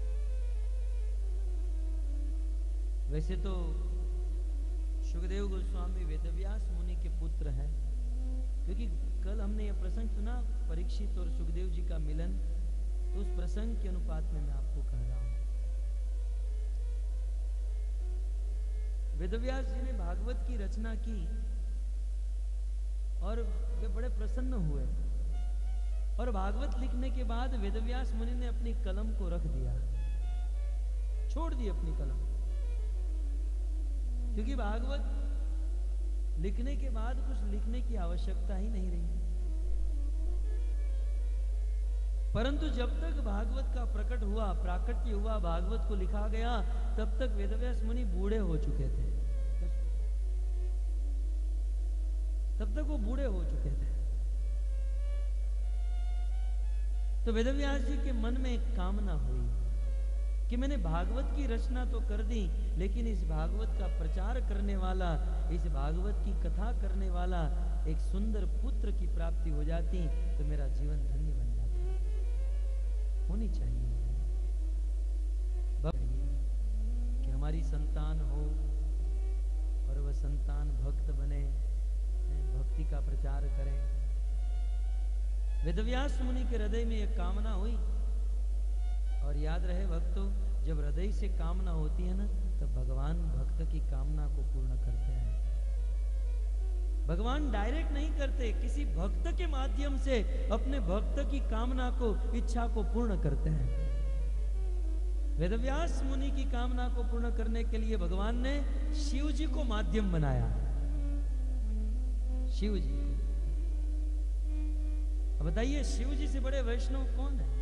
S1: वैसे तो सुखदेव गोस्वामी वेदव्यास मुनि के पुत्र हैं, क्योंकि कल हमने यह प्रसंग सुना परीक्षित और सुखदेव जी का मिलन, तो उस प्रसंग के अनुपात में मैं आपको कह रहा हूं। वेदव्यास जी ने भागवत की रचना की और वे बड़े प्रसन्न हुए। और भागवत लिखने के बाद वेदव्यास मुनि ने अपनी कलम को रख दिया, छोड़ दी अपनी कलम, क्योंकि भागवत लिखने के बाद कुछ लिखने की आवश्यकता ही नहीं रही। परंतु जब तक भागवत का प्रकट हुआ, प्राकट्य हुआ, भागवत को लिखा गया, तब तक वेदव्यास मुनि बूढ़े हो चुके थे। तब तक वो बूढ़े हो चुके थे। तो वेदव्यास जी के मन में एक कामना हुई कि मैंने भागवत की रचना तो कर दी, लेकिन इस भागवत का प्रचार करने वाला, इस भागवत की कथा करने वाला एक सुंदर पुत्र की प्राप्ति हो जाती तो मेरा जीवन धन्य बन जाता। होनी चाहिए कि हमारी संतान हो और वह संतान भक्त बने, भक्ति का प्रचार करें। वेदव्यास मुनि के हृदय में एक कामना हुई। और याद रहे भक्तों, जब हृदय से कामना होती है ना, तब भगवान भक्त की कामना को पूर्ण करते हैं। भगवान डायरेक्ट नहीं करते, किसी भक्त के माध्यम से अपने भक्त की कामना को, इच्छा को पूर्ण करते हैं। वेदव्यास मुनि की कामना को पूर्ण करने के लिए भगवान ने शिव जी को माध्यम बनाया। शिव जी को। अब बताइए, शिव जी से बड़े वैष्णव कौन है?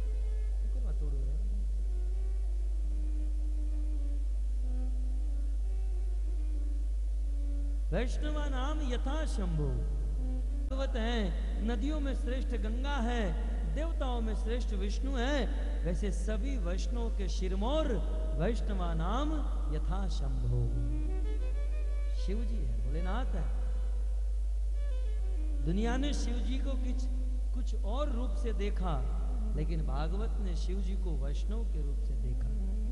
S1: वैष्णवा नाम यथा शंभु। भगवत है, नदियों में श्रेष्ठ गंगा है, देवताओं में श्रेष्ठ विष्णु है, वैसे सभी वैष्णव के शिरमौर वैष्णवा नाम यथा शंभु। शिव जी है, भोलेनाथ है। दुनिया ने शिव जी को कुछ कुछ और रूप से देखा, लेकिन भागवत ने शिव जी को वैष्णव के रूप से देखा।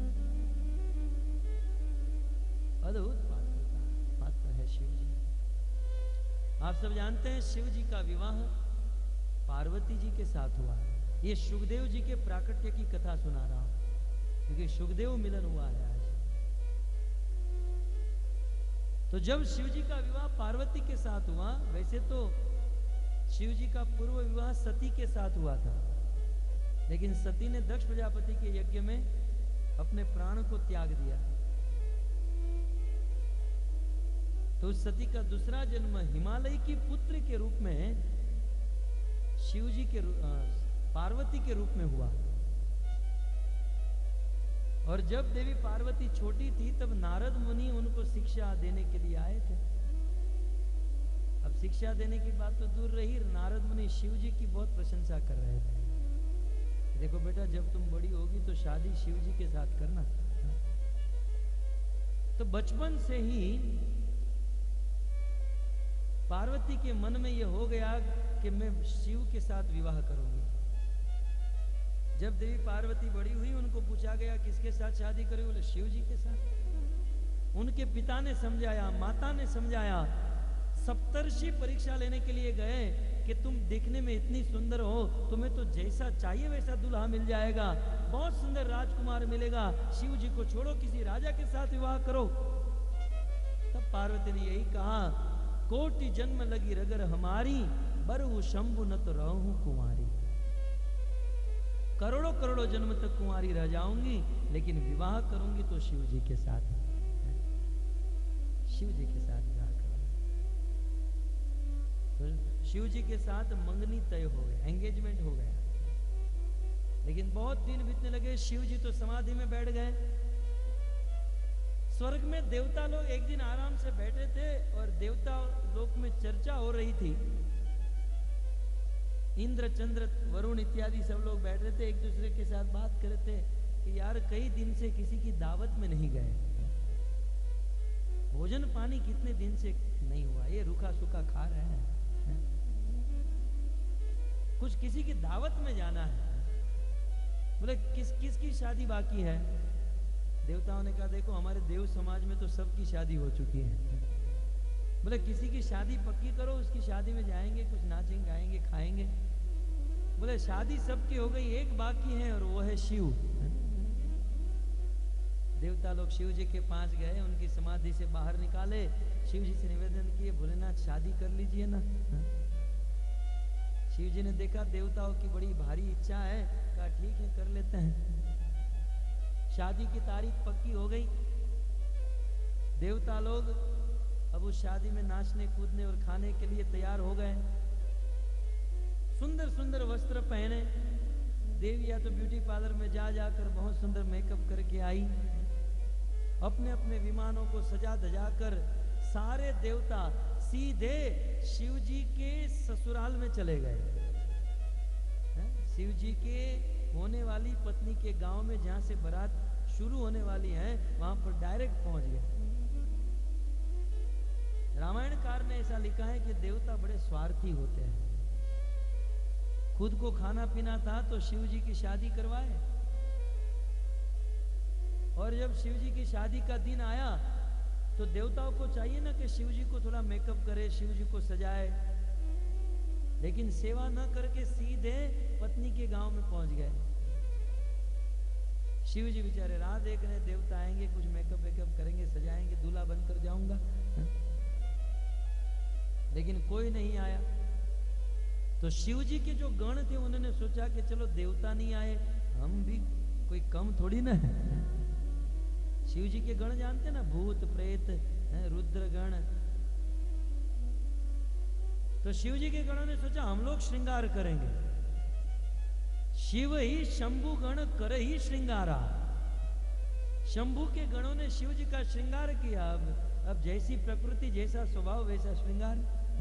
S1: अद्भुत पात्र है शिव जी। आप सब जानते हैं शिव जी का विवाह पार्वती जी के साथ हुआ। ये सुखदेव जी के प्राकट्य की कथा सुना रहा हूं, क्योंकि सुखदेव मिलन हुआ है आज। तो जब शिव जी का विवाह पार्वती के साथ हुआ, वैसे तो शिव जी का पूर्व विवाह सती के साथ हुआ था, लेकिन सती ने दक्ष प्रजापति के यज्ञ में अपने प्राण को त्याग दिया। तो उस सती का दूसरा जन्म हिमालय की पुत्र के रूप में शिव जी के पार्वती के रूप में हुआ। और जब देवी पार्वती छोटी थी, तब नारद मुनि उनको शिक्षा देने के लिए आए थे। अब शिक्षा देने की बात तो दूर रही, नारद मुनि शिव जी की बहुत प्रशंसा कर रहे थे। देखो बेटा, जब तुम बड़ी होगी तो शादी शिव जी के साथ करना। तो बचपन से ही पार्वती के मन में यह हो गया कि मैं शिव के साथ विवाह करूंगी। जब देवी पार्वती बड़ी हुई, उनको पूछा गया किसके साथ शादी करोगे? बोले शिव जी के साथ। उनके पिता ने समझाया, माता ने समझाया, सप्तर्षि परीक्षा लेने के लिए गए कि तुम देखने में इतनी सुंदर हो, तुम्हें तो जैसा चाहिए वैसा दूल्हा मिल जाएगा, बहुत सुंदर राजकुमार मिलेगा, शिव जी को छोड़ो, किसी राजा के साथ विवाह करो। तब पार्वती ने यही कहा, कोटि जन्म लगी रगर हमारी, बरु शंभु न तो रहूं कुंवारी। करोड़ों करोड़ों जन्म तक कुंवारी रह जाऊंगी, लेकिन विवाह करूंगी तो शिव जी के साथ, शिव जी के साथ विवाह करूंगी। तो शिव जी के साथ मंगनी तय हो गया, एंगेजमेंट हो गया। लेकिन बहुत दिन बीतने लगे, शिव जी तो समाधि में बैठ गए। स्वर्ग में देवता लोग एक दिन आराम से बैठे थे और देवता लोक में चर्चा हो रही थी। इंद्र, चंद्र, वरुण इत्यादि सब लोग बैठे थे, एक दूसरे के साथ बात कर रहे थे कि यार कई दिन से किसी की दावत में नहीं गए, भोजन पानी कितने दिन से नहीं हुआ, ये रूखा सूखा खा रहे हैं, है? कुछ किसी की दावत में जाना है। बोले किस किसकी शादी बाकी है? देवताओं ने कहा देखो हमारे देव समाज में तो सबकी शादी हो चुकी है। बोले किसी की शादी पक्की करो, उसकी शादी में जाएंगे, कुछ नाचेंगे, गाएंगे, खाएंगे। बोले शादी सबकी हो गई, एक बाकी है और वो है शिव। देवता लोग शिव जी के पास गए, उनकी समाधि से बाहर निकाले, शिव जी से निवेदन किए, भोलेनाथ शादी कर लीजिए ना। शिव जी ने देखा देवताओं की बड़ी भारी इच्छा है, कहा ठीक है कर लेते हैं। शादी की तारीख पक्की हो गई। देवता लोग अब उस शादी में नाचने कूदने और खाने के लिए तैयार हो गए। सुंदर सुंदर वस्त्र पहने, देवी या तो ब्यूटी पार्लर में जा जाकर बहुत सुंदर मेकअप करके आई। अपने अपने विमानों को सजा धजा कर सारे देवता सीधे शिव जी के ससुराल में चले गए। शिव जी के होने वाली पत्नी के गांव में जहां से बारात शुरू होने वाली है, वहां पर डायरेक्ट पहुंच गए। रामायणकार ने ऐसा लिखा है कि देवता बड़े स्वार्थी होते हैं। खुद को खाना पीना था तो शिव जी की शादी करवाए, और जब शिव जी की शादी का दिन आया तो देवताओं को चाहिए ना कि शिव जी को थोड़ा मेकअप करे, शिव जी को सजाए, लेकिन सेवा न करके सीधे पत्नी के गांव में पहुंच गए। शिव जी बेचारे राह देख रहे, देवता आएंगे, कुछ मेकअप वेकअप करेंगे, सजाएंगे, दूल्हा बनकर जाऊंगा, लेकिन कोई नहीं आया। तो शिव जी के जो गण थे उन्होंने सोचा कि चलो देवता नहीं आए, हम भी कोई कम थोड़ी ना है। शिव जी के गण जानते ना, भूत प्रेत रुद्र गण। तो शिव जी के गणों ने सोचा हम लोग श्रृंगार करेंगे। शिव ही शंभु गण कर ही श्रृंगारा। शंभु के गणों ने शिव जी का श्रृंगार किया। अब अब जैसी प्रकृति जैसा स्वभाव वैसा श्रृंगार।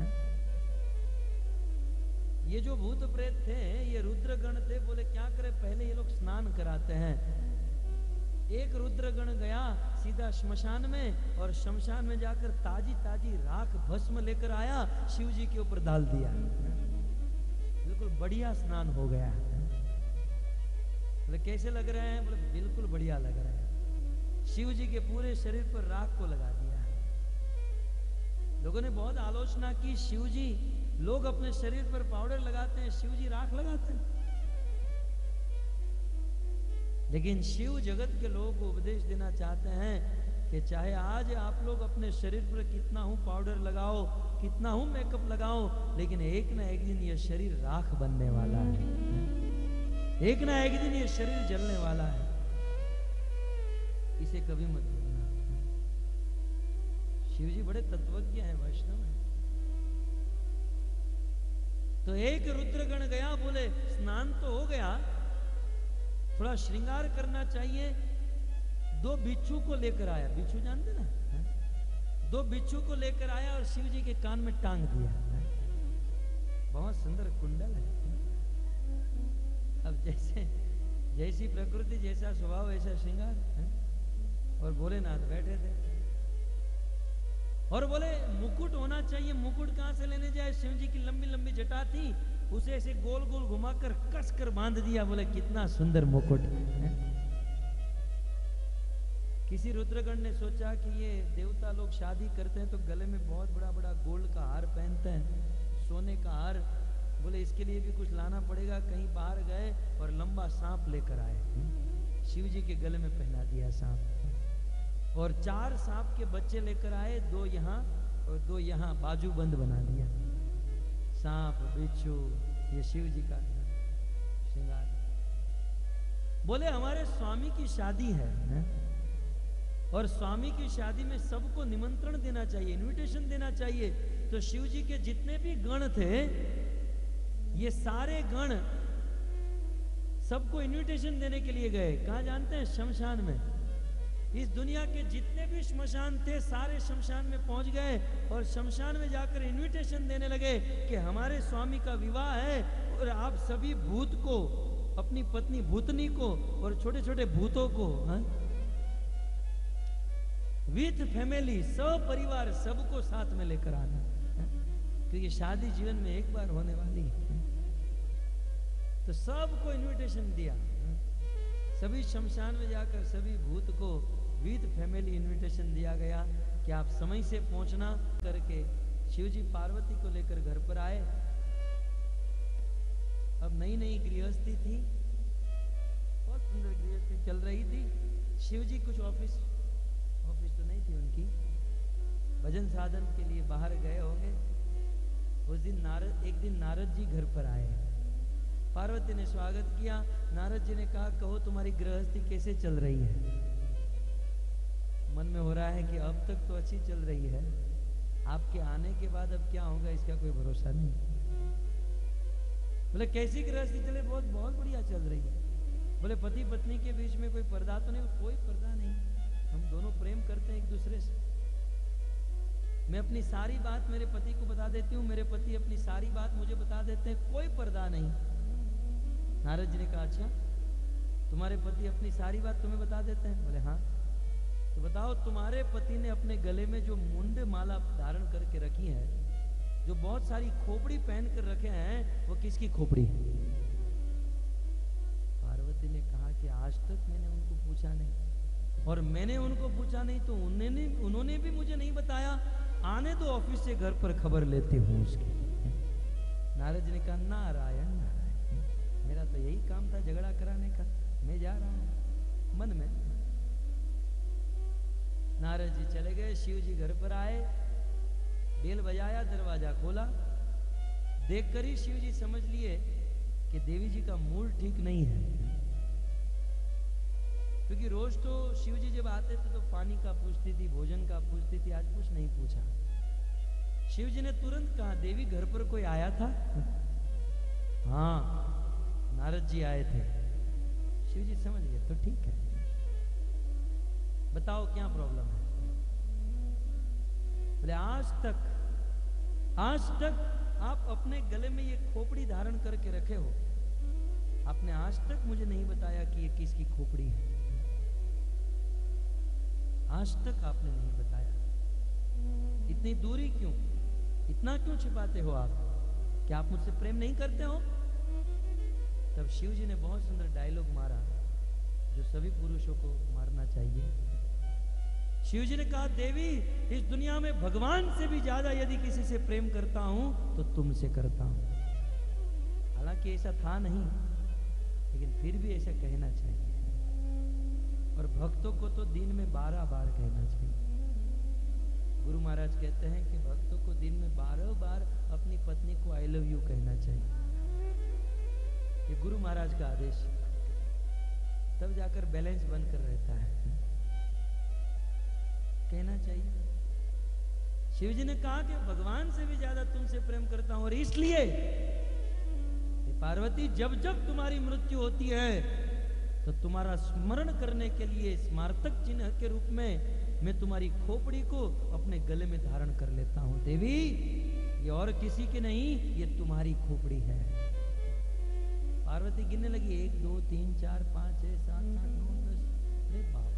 S1: ये जो भूत प्रेत थे, ये रुद्र गण थे, बोले क्या करें, पहले ये लोग स्नान कराते हैं। एक रुद्र गण गया सीधा श्मशान में, और श्मशान में जाकर ताजी ताजी राख भस्म लेकर आया, शिव जी के ऊपर डाल दिया। बिल्कुल बढ़िया स्नान हो गया। बोले कैसे लग रहे हैं? बोले बिल्कुल बढ़िया लग रहा है। शिव जी के पूरे शरीर पर राख को लगा दिया। लोगों ने बहुत आलोचना की, शिव जी, लोग अपने शरीर पर पाउडर लगाते हैं, शिव जी राख लगाते हैं। लेकिन शिव जगत के लोगों को उपदेश देना चाहते हैं कि चाहे आज आप लोग अपने शरीर पर कितना हूं पाउडर लगाओ, कितना हूं मेकअप लगाओ, लेकिन एक ना एक दिन यह शरीर राख बनने वाला है। एक ना एक दिन यह शरीर जलने वाला है। इसे कभी मत भूलना। शिव जी बड़े तत्वज्ञ हैं, वैष्णव हैं। तो एक रुद्रगण गया, बोले स्नान तो हो गया, थोड़ा श्रृंगार करना चाहिए। दो बिच्छू को लेकर आया, बिच्छू जानते ना, दो बिच्छू को लेकर आया और शिव जी के कान में टांग दिया। बहुत सुंदर कुंडल है। अब जैसे जैसी प्रकृति जैसा स्वभाव वैसा श्रृंगार। और भोलेनाथ बैठे थे और बोले मुकुट होना चाहिए। मुकुट कहां से लेने जाए? शिव जी की लंबी लंबी जटा थी, उसे ऐसे गोल गोल घुमाकर कस कर बांध दिया। बोले कितना सुंदर मुकुट है। किसी रुद्रगण ने सोचा कि ये देवता लोग शादी करते हैं तो गले में बहुत बड़ा बड़ा गोल्ड का हार पहनते हैं, सोने का हार। बोले इसके लिए भी कुछ लाना पड़ेगा। कहीं बाहर गए और लंबा सांप लेकर आए, शिव जी के गले में पहना दिया सांप। और चार सांप के बच्चे लेकर आए, दो यहाँ और दो यहाँ, बाजूबंद बना दिया। सांप बिच्छू, ये शिव जी का श्रृंगार। बोले हमारे स्वामी की शादी है, है? और स्वामी की शादी में सबको निमंत्रण देना चाहिए, इनविटेशन देना चाहिए। तो शिव जी के जितने भी गण थे, ये सारे गण सबको इनविटेशन देने के लिए गए। कहाँ जानते हैं? शमशान में। इस दुनिया के जितने भी श्मशान थे सारे शमशान में पहुंच गए और शमशान में जाकर इनविटेशन देने लगे कि हमारे स्वामी का विवाह है और आप सभी भूत को, अपनी पत्नी भूतनी को और छोटे छोटे भूतों को, विथ फैमिली, सब परिवार, सबको साथ में लेकर आना, क्योंकि शादी जीवन में एक बार होने वाली है। तो सबको इनविटेशन दिया। सभी शमशान में जाकर सभी भूत को विद फैमिली इनविटेशन दिया गया कि आप समय से पहुंचना करके। शिवजी पार्वती को लेकर घर पर आए। अब नई नई गृहस्थी थी, बहुत सुंदर गृहस्थी चल रही थी। शिव जी कुछ ऑफिस ऑफिस तो नहीं थी उनकी, भजन साधन के लिए बाहर गए होंगे। उस दिन नारद एक दिन नारद जी घर पर आए। पार्वती ने स्वागत किया। नारद जी ने कहा, कहो तुम्हारी गृहस्थी कैसे चल रही है? मन में हो रहा है कि अब तक तो अच्छी चल रही है, आपके आने के बाद अब क्या होगा इसका कोई भरोसा नहीं। बोले कैसी गृहस्थी चले? बहुत बहुत बढ़िया चल रही है। बोले पति पत्नी के बीच में कोई पर्दा तो नहीं? कोई पर्दा नहीं, हम दोनों प्रेम करते हैं एक दूसरे से। मैं अपनी सारी बात मेरे पति को बता देती हूँ, मेरे पति अपनी सारी बात मुझे बता देते हैं, कोई पर्दा नहीं। नारद जी ने कहा, अच्छा तुम्हारे पति अपनी सारी बात तुम्हें बता देते हैं? बोले हाँ। तो बताओ, तुम्हारे पति ने अपने गले में जो मुंड माला धारण करके रखी है, जो बहुत सारी खोपड़ी पहन कर रखे हैं, वो किसकी खोपड़ी है? पार्वती ने कहा कि आज तक मैंने उनको पूछा नहीं, और मैंने उनको पूछा नहीं तो उन्होंने उन्होंने भी मुझे नहीं बताया। आने तो ऑफिस से घर पर खबर लेती हूँ उसकी। नारद जी ने कहा, नारायण नारायण, मेरा तो यही काम था झगड़ा कराने का, मैं जा रहा हूँ। मन में नारद जी चले गए। शिव जी घर पर आए, बेल बजाया, दरवाजा खोला। देखकर ही शिव जी समझ लिए कि देवी जी का मूड ठीक नहीं है, क्योंकि रोज तो शिव जी जब आते थे तो पानी का पूछती थी, भोजन का पूछती थी, आज कुछ नहीं पूछा। शिव जी ने तुरंत कहा, देवी घर पर कोई आया था? हाँ, नारद जी आए थे। शिव जी समझ गए, तो ठीक है, बताओ क्या प्रॉब्लम है? बोले आज तक आज तक आप अपने गले में ये खोपड़ी धारण करके रखे हो, आपने आज तक मुझे नहीं बताया कि ये किसकी खोपड़ी है। आज तक आपने नहीं बताया। इतनी दूरी क्यों? इतना क्यों छिपाते हो आप? क्या आप मुझसे प्रेम नहीं करते हो? तब शिव जी ने बहुत सुंदर डायलॉग मारा, जो सभी पुरुषों को मारना चाहिए। शिव जी ने कहा, देवी इस दुनिया में भगवान से भी ज्यादा यदि किसी से प्रेम करता हूं तो तुमसे करता हूं। हालांकि ऐसा था नहीं, लेकिन फिर भी ऐसा कहना चाहिए। और भक्तों को तो दिन में बारह बार कहना चाहिए। गुरु महाराज कहते हैं कि भक्तों को दिन में बारह बार अपनी पत्नी को आई लव यू कहना चाहिए। ये गुरु महाराज का आदेश, तब जाकर बैलेंस बनकर रहता है। कहना चाहिए। शिव जी ने कहा कि भगवान से भी ज्यादा तुमसे प्रेम करता हूं, और इसलिए पार्वती जब जब तुम्हारी मृत्यु होती है तो तुम्हारा स्मरण करने के लिए स्मारक चिन्ह के रूप में मैं तुम्हारी खोपड़ी को अपने गले में धारण कर लेता हूं। देवी ये और किसी की नहीं, ये तुम्हारी खोपड़ी है। पार्वती गिनने लगी, एक दो तीन चार पांच छह सात आठ नौ दस। अरे बाप,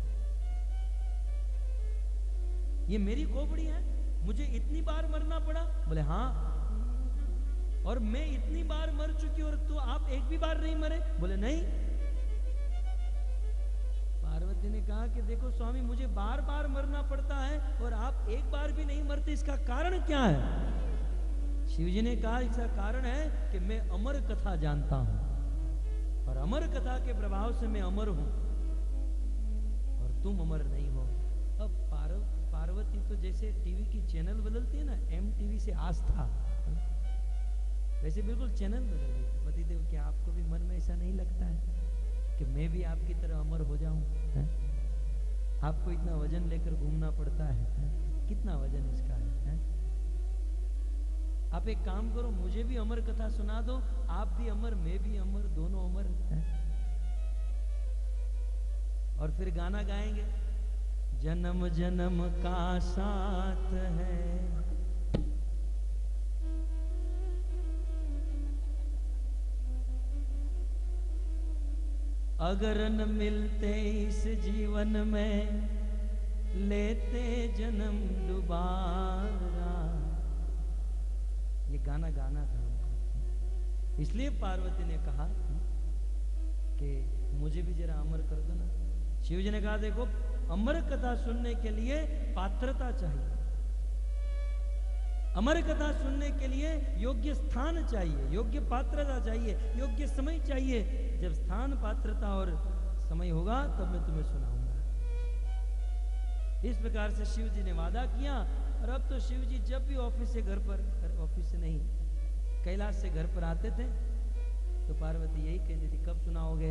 S1: ये मेरी खोपड़ी है, मुझे इतनी बार मरना पड़ा? बोले हाँ। और मैं इतनी बार मर चुकी और तो आप एक भी बार नहीं मरे? बोले नहीं। पार्वती ने कहा कि देखो स्वामी, मुझे बार बार मरना पड़ता है और आप एक बार भी नहीं मरते, इसका कारण क्या है? शिव जी ने कहा, इसका कारण है कि मैं अमर कथा जानता हूं, और अमर कथा के प्रभाव से मैं अमर हूं और तुम अमर नहीं हो। अब पार्व पार्वती तो जैसे टीवी की चैनल बदलती है ना, एम टीवी से आस्था, वैसे बिल्कुल चैनल बदल गई। पतिदेव, क्या आपको भी मन में ऐसा नहीं लगता है कि मैं भी आपकी तरह अमर हो जाऊं? है? आपको इतना वजन लेकर घूमना पड़ता है, है? कितना वजन इसका है, है? आप एक काम करो, मुझे भी अमर कथा सुना दो, आप भी अमर, मैं भी अमर, दोनों अमर, है? और फिर गाना गाएंगे, जन्म जन्म का साथ है, अगर न मिलते इस जीवन में लेते जन्म दोबारा। ये गाना गाना था उनको, इसलिए पार्वती ने कहा कि मुझे भी जरा अमर कर दो ना। शिव जी ने कहा, देखो अमर कथा सुनने के लिए पात्रता चाहिए, अमर कथा सुनने के लिए योग्य स्थान चाहिए, योग्य पात्रता चाहिए, योग्य समय चाहिए। जब स्थान, पात्रता और समय होगा तब मैं तुम्हें सुनाऊंगा। इस प्रकार से शिव जी ने वादा किया। और अब तो शिव जी जब भी ऑफिस से घर पर, ऑफिस से नहीं, कैलाश से घर पर आते थे तो पार्वती यही कहती थी, कब सुनाओगे।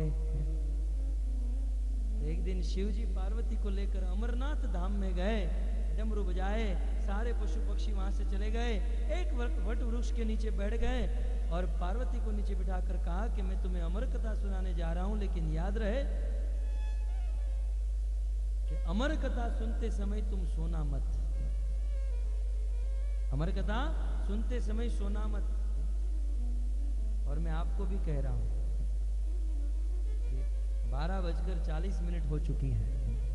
S1: एक दिन शिव जी पार्वती को लेकर अमरनाथ धाम में गए, डमरू बजाए, सारे पशु पक्षी वहां से चले गए, एक वट वृक्ष के नीचे बैठ गए और पार्वती को नीचे बिठाकर कहा कि मैं तुम्हें अमर कथा सुनाने जा रहा हूं, लेकिन याद रहे कि अमर कथा सुनते समय तुम सोना मत। अमर कथा सुनते समय सोना मत। और मैं आपको भी कह रहा हूं कि बारह बजकर चालीस मिनट हो चुकी है,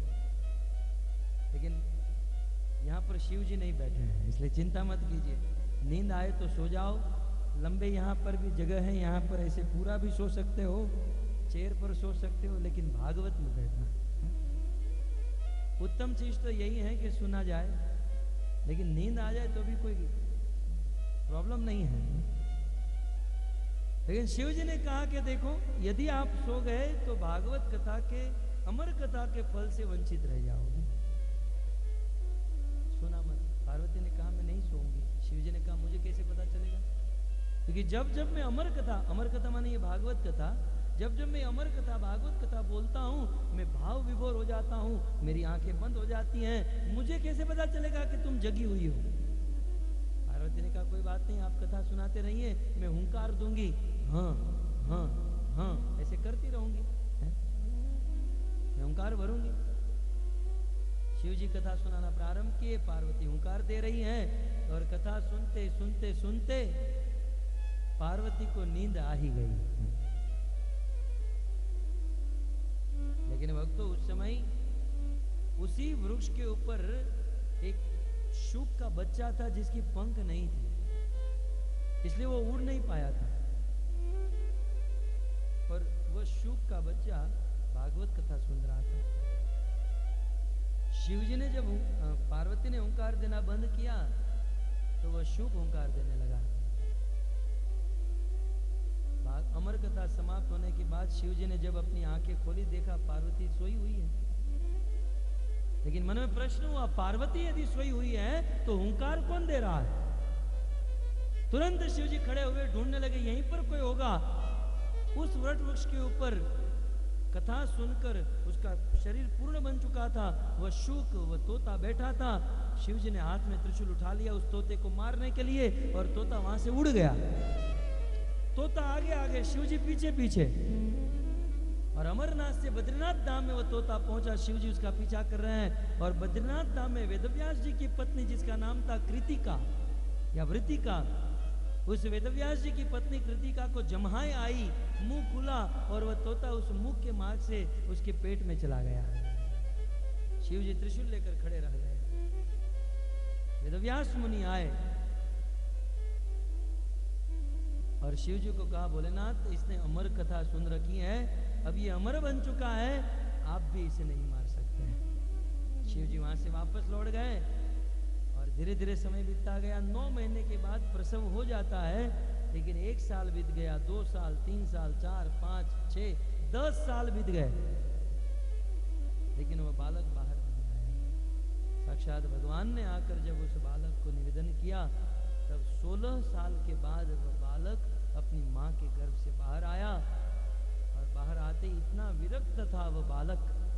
S1: लेकिन यहाँ पर शिव जी नहीं बैठे हैं, इसलिए चिंता मत कीजिए। नींद आए तो सो जाओ, लंबे यहाँ पर भी जगह है, यहाँ पर ऐसे पूरा भी सो सकते हो, चेयर पर सो सकते हो, लेकिन भागवत में बैठना। उत्तम चीज तो यही है कि सुना जाए, लेकिन नींद आ जाए तो भी कोई प्रॉब्लम नहीं है। लेकिन शिव जी ने कहा कि देखो, यदि आप सो गए तो भागवत कथा के, अमर कथा के फल से वंचित रह जाओगे, सोना मत। पार्वती ने कहा मैं नहीं सोऊंगी। शिव जी ने कहा मुझे कैसे पता चलेगा, क्योंकि जब जब मैं अमर कथा, अमर कथा माने ये भागवत कथा, जब जब मैं अमर कथा भागवत कथा बोलता हूँ मैं भाव विभोर हो जाता हूँ, मेरी आंखें बंद हो जाती हैं, मुझे कैसे पता चलेगा कि तुम जगी हुई हो। पार्वती ने कहा कोई बात नहीं, आप कथा सुनाते रहिए, मैं हुंकार दूंगी, हाँ हाँ हाँ ऐसे करती रहूंगी, मैं हुंकार भरूंगी। शिव जी कथा सुनाना प्रारंभ किए, पार्वती हुंकार दे रही हैं और कथा सुनते सुनते सुनते पार्वती को नींद आ ही गई। लेकिन भक्तों उस समय उसी वृक्ष के ऊपर एक शुक का बच्चा था जिसकी पंख नहीं थे, इसलिए वो उड़ नहीं पाया था। और वह शुक का बच्चा भागवत कथा सुन रहा था। शिव जी ने जब पार्वती ने ओंकार देना बंद किया तो वह शुक ओंकार देने लगा। अमर कथा समाप्त होने के बाद शिव जी ने जब अपनी आंखें खोली, देखा पार्वती सोई हुई है। लेकिन मन में प्रश्न हुआ, पार्वती यदि सोई हुई है तो हुंकार कौन दे रहा है। तुरंत शिव जी खड़े हुए, ढूंढने लगे, यहीं पर कोई होगा। उस वट वृक्ष के ऊपर कथा सुनकर उसका शरीर पूर्ण बन चुका था, वह शुक, वह तोता बैठा था। शिव जी ने हाथ में त्रिशूल उठा लिया उस तोते को मारने के लिए, और तोता वहां से उड़ गया। तोता आगे आगे, शिव जी पीछे पीछे, और अमरनाथ से बद्रीनाथ धाम में वह तोता पहुंचा। शिव जी उसका पीछा कर रहे हैं, और बद्रीनाथ धाम में वेदव्यास जी की पत्नी, जिसका नाम था कृतिका या वृतिका, उस वेदव्यास जी की पत्नी कृतिका को जम्हाए आई, मुंह खुला, और वह तोता उस मुख के मार्ग से उसके पेट में चला गया। शिव जी त्रिशूल लेकर खड़े रह गए। वेदव्यास मुनि आए और शिव जी को कहा, भोलेनाथ इसने अमर कथा सुन रखी है, अब ये अमर बन चुका है, आप भी इसे नहीं मार सकते हैं। शिव जी वहां से वापस लौट गए और धीरे धीरे समय बीतता गया। नौ महीने के बाद प्रसव हो जाता है, लेकिन एक साल बीत गया, दो साल, तीन साल, चार, पाँच, छः, दस साल बीत गए, लेकिन वह बालक बाहर नहीं आया। साक्षात भगवान ने आकर जब उस बालक को निवेदन किया, तब सोलह साल के बाद वह बालक अपनी माँ के गर्भ से बाहर आया, और बाहर आते ही इतना विरक्त था वह बालक,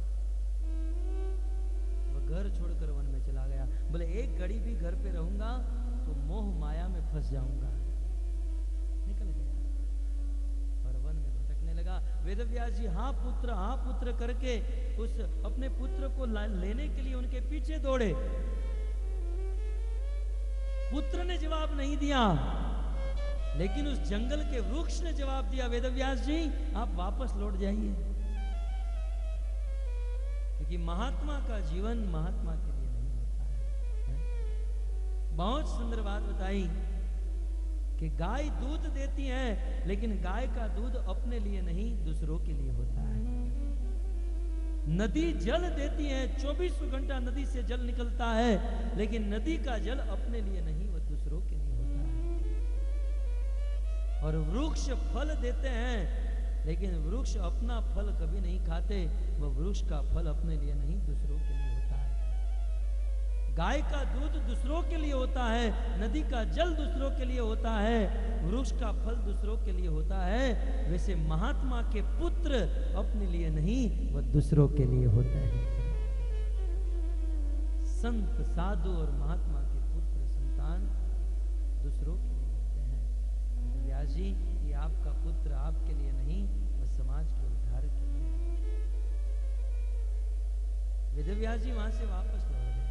S1: वह घर छोड़कर वन में चला गया। बोले एक घड़ी भी घर पे रहूंगा तो मोह माया में फंस जाऊंगा। निकल गया और वन में भटकने लगा। वेदव्यास जी हाँ पुत्र, हाँ पुत्र करके उस अपने पुत्र को लेने के लिए उनके पीछे दौड़े। पुत्र ने जवाब नहीं दिया, लेकिन उस जंगल के वृक्ष ने जवाब दिया, वेदव्यास जी आप वापस लौट जाइए, क्योंकि महात्मा का जीवन महात्मा के लिए नहीं होता है। बहुत सुंदर बात बताई कि गाय दूध देती है, लेकिन गाय का दूध अपने लिए नहीं दूसरों के लिए होता है। नदी जल देती है, चौबीसों घंटा नदी से जल निकलता है, लेकिन नदी का जल अपने लिए नहीं, वह दूसरों के लिए होता है। और वृक्ष फल देते हैं, लेकिन वृक्ष अपना फल कभी नहीं खाते, वह वृक्ष का फल अपने लिए नहीं दूसरों के लिए होता है। गाय का दूध दूसरों के लिए होता है, नदी का जल दूसरों के लिए होता है, वृक्ष का फल दूसरों के लिए होता है, वैसे महात्मा के पुत्र अपने लिए नहीं, वह दूसरों के लिए होता है। संत साधु और महात्मा के पुत्र संतान दूसरों के लिए होते हैं। व्यास जी, ये आपका पुत्र आपके लिए नहीं, वह समाज के उद्धार के लिए। वेदव्यास जी वहां से वापस लौट गए,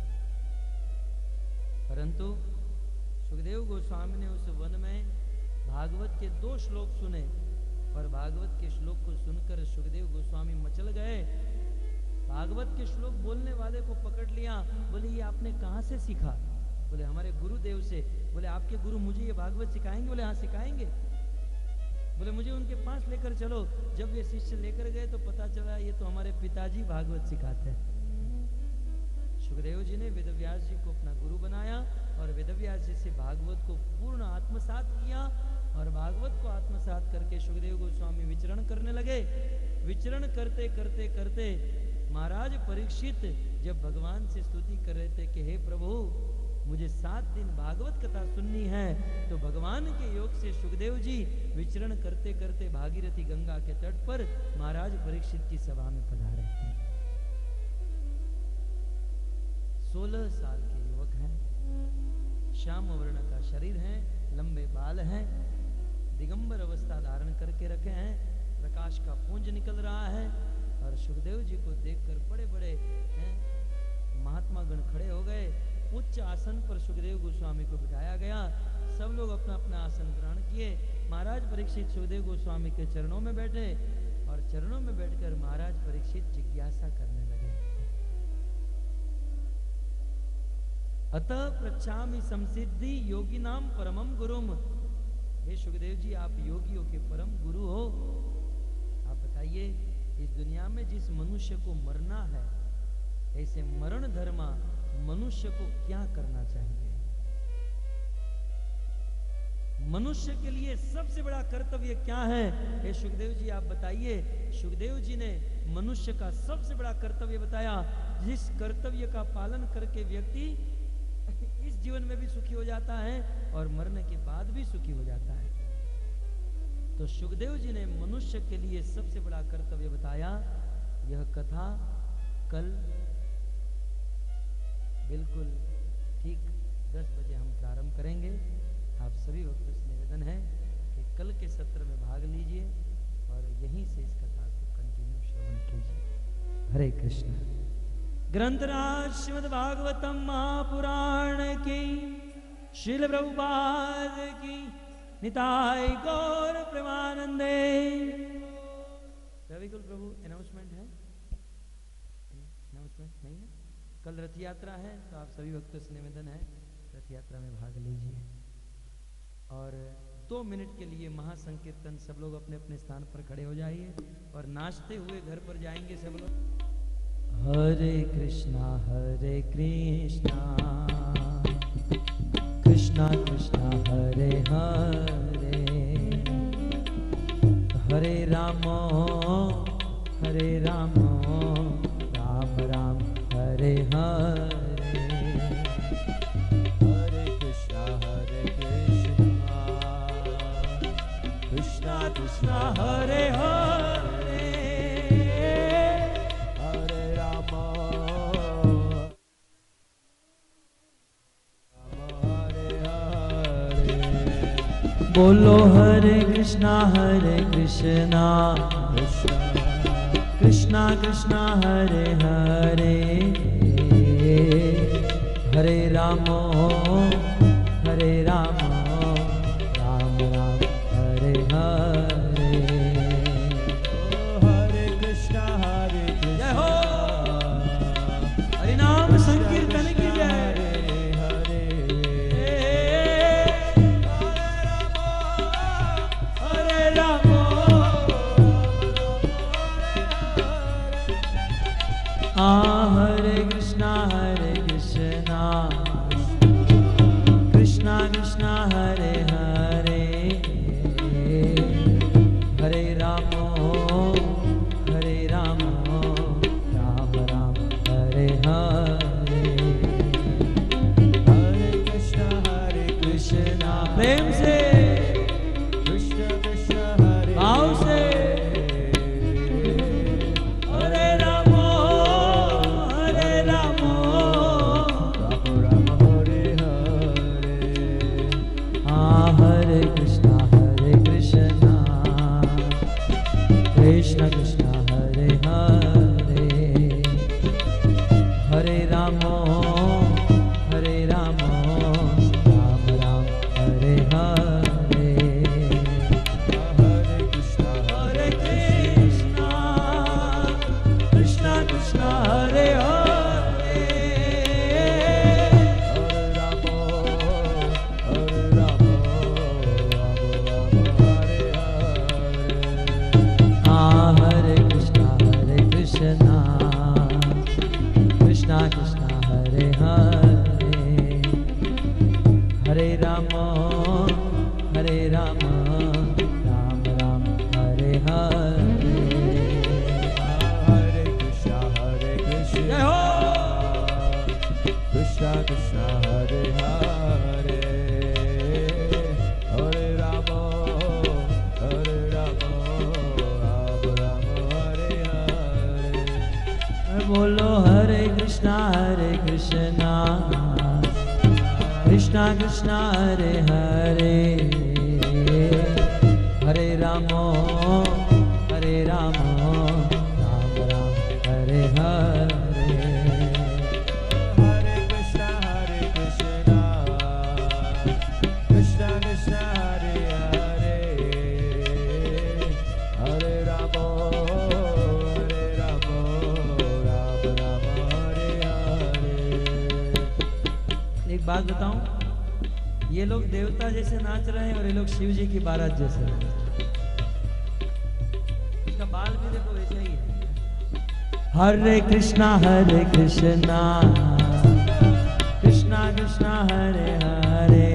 S1: परंतु सुखदेव गोस्वामी ने उस वन में भागवत के दो श्लोक सुने, और भागवत के श्लोक को सुनकर सुखदेव गोस्वामी मचल गए। भागवत के श्लोक बोलने वाले को पकड़ लिया, बोले ये आपने कहाँ से सीखा? बोले हमारे गुरुदेव से। बोले आपके गुरु मुझे ये भागवत सिखाएंगे? बोले हाँ सिखाएंगे। बोले मुझे उनके पास लेकर चलो। जब ये शिष्य लेकर गए तो पता चला ये तो हमारे पिताजी भागवत सिखाते हैं। सुखदेव जी ने वेदव्यास जी को अपना गुरु बनाया और वेदव्यास जी से भागवत को पूर्ण आत्मसात किया, और भागवत को आत्मसात करके सुखदेव गोस्वामी विचरण करने लगे। विचरण करते करते करते महाराज परीक्षित जब भगवान से स्तुति कर रहे थे कि हे प्रभु मुझे सात दिन भागवत कथा सुननी है, तो भगवान के योग से सुखदेव जी विचरण करते करते भागीरथी गंगा के तट पर महाराज परीक्षित की सभा में पधारे थे। सोलह साल के युवक हैं, श्याम वर्ण का शरीर है, लंबे बाल हैं, दिगंबर अवस्था धारण करके रखे हैं, प्रकाश का पुंज निकल रहा है, और सुखदेव जी को देखकर बड़े बड़े हैं महात्मा गण खड़े हो गए। उच्च आसन पर सुखदेव गोस्वामी को बिठाया गया। सब लोग अपना अपना आसन ग्रहण किए। महाराज परीक्षित सुखदेव गोस्वामी के चरणों में बैठे, और चरणों में बैठकर महाराज परीक्षित जिज्ञासा करने लगे। अतः पृच्छामि संसिद्धि योगी नाम परमम गुरुम। हे सुखदेव जी, आप योगियों के परम गुरु हो, आप बताइए इस दुनिया में जिस मनुष्य को मरना है, ऐसे मरण धर्मा मनुष्य को क्या करना चाहिए? मनुष्य के लिए सबसे बड़ा कर्तव्य क्या है? हे सुखदेव जी आप बताइए। सुखदेव जी ने मनुष्य का सबसे बड़ा कर्तव्य बताया, जिस कर्तव्य का पालन करके व्यक्ति इस जीवन में भी सुखी हो जाता है और मरने के बाद भी सुखी हो जाता है। तो सुखदेव जी ने मनुष्य के लिए सबसे बड़ा कर्तव्य बताया। यह कथा कल बिल्कुल ठीक दस बजे हम प्रारंभ करेंगे। आप सभी भक्तों से निवेदन है कि कल के सत्र में भाग लीजिए और यहीं से इस कथा को कंटिन्यू श्रवण कीजिए। हरे कृष्ण। ग्रंथराज श्रीमद् भागवतम महापुराण की, श्रील प्रभुपाद की, निताय गौर प्रेमानंदे। रविकुल प्रभु अनाउंसमेंट है? अनाउंसमेंट नहीं है? कल रथ यात्रा है, तो आप सभी भक्तों से निवेदन है रथ यात्रा में भाग लीजिए। और दो मिनट के लिए महासंकीर्तन, सब लोग अपने अपने स्थान पर खड़े हो जाइए और नाचते हुए घर पर जाएंगे सब लोग। हरे कृष्णा हरे कृष्णा कृष्णा कृष्णा हरे हरे, हरे राम हरे राम राम राम हरे हरे।
S2: हरे कृष्णा हरे कृष्णा कृष्णा कृष्णा हरे हरे, हरे राम
S1: बोलो हरे कृष्णा हरे कृष्णा कृष्णा कृष्णा हरे हरे, हरे राम हरे राम राम राम हरे हरे।
S2: हरे कृष्णा हरे कृष्णा,
S1: जय हो हरि नाम संकीर्तन की जय। हरे कृष्णा हरे कृष्णा कृष्णा कृष्णा हरे हरे, हरे राम हरे राम राम राम हरे हरे। कृष्ण हरे हरे हरे रामो हरे रामो राम राम हरे हरे
S2: हरे कृष्णा
S1: हरे कृष्णा कृष्णा कृष्णा हरे हरे
S2: हरे रामो हरे रामो राम राम हरे हरे
S1: हाँ हरे कृष्णा हरे कृष्णा कृष्णा कृष्णा हरे हरे हरे राम हरे राम राम राम हरे हरे
S2: हरे कृष्णा हरे कृष्णा
S1: जय हो।
S2: कृष्णा कृष्णा हरे हरे हरे राम हरे राम राम राम हरे हरे
S1: बोलो हरे कृष्णा हरे कृष्णा कृष्णा कृष्णा हरे हरे हरे रामो हरे रामो राम राम हरे हरे
S2: हरे कृष्णा हरे कृष्णा कृष्णा कृष्णा हरे हरे हरे राम हरे राम राम राम हरे हरे
S1: एक बात बताऊं, ये लोग देवता जैसे नाच रहे हैं और ये लोग शिव जी की बारात जैसे नाच रहे हैं। इसका बाल भी देखो वैसे ही है। हरे कृष्णा हरे कृष्णा कृष्णा कृष्णा हरे हरे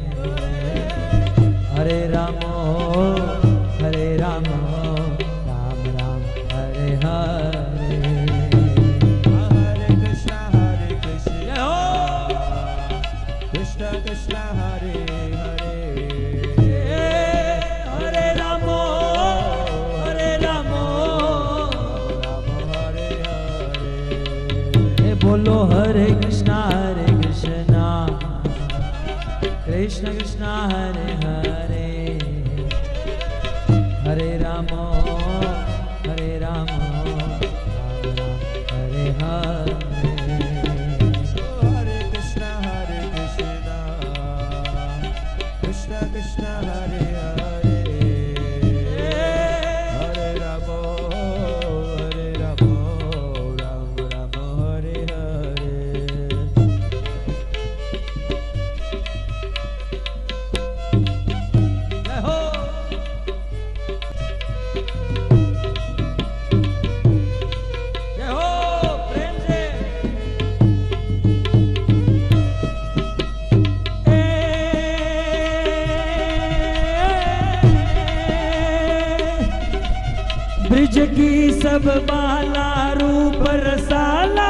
S1: हरे रामो हरे रामो राम राम हरे हरे
S2: हरे कृष्णा हरे कृष्णा
S1: जय हो।
S2: कृष्णा कृष्णा हरे हरे
S1: हरे रामो हरे रामो
S2: राम हरे हरे
S1: हे बोलो हरे कृष्णा हरे कृष्णा कृष्ण कृष्णा हरे हरे हरे रामो हरे रामो राम राम हरे हरे
S2: हरे कृष्णा हरे कृष्णा कृष्णा कृष्णा हरे हरे हरे राम हरे राम राम राम हरे हरे
S1: जय हो। जय हो प्रेम से। ब्रिज की सब बाला रूप रसाला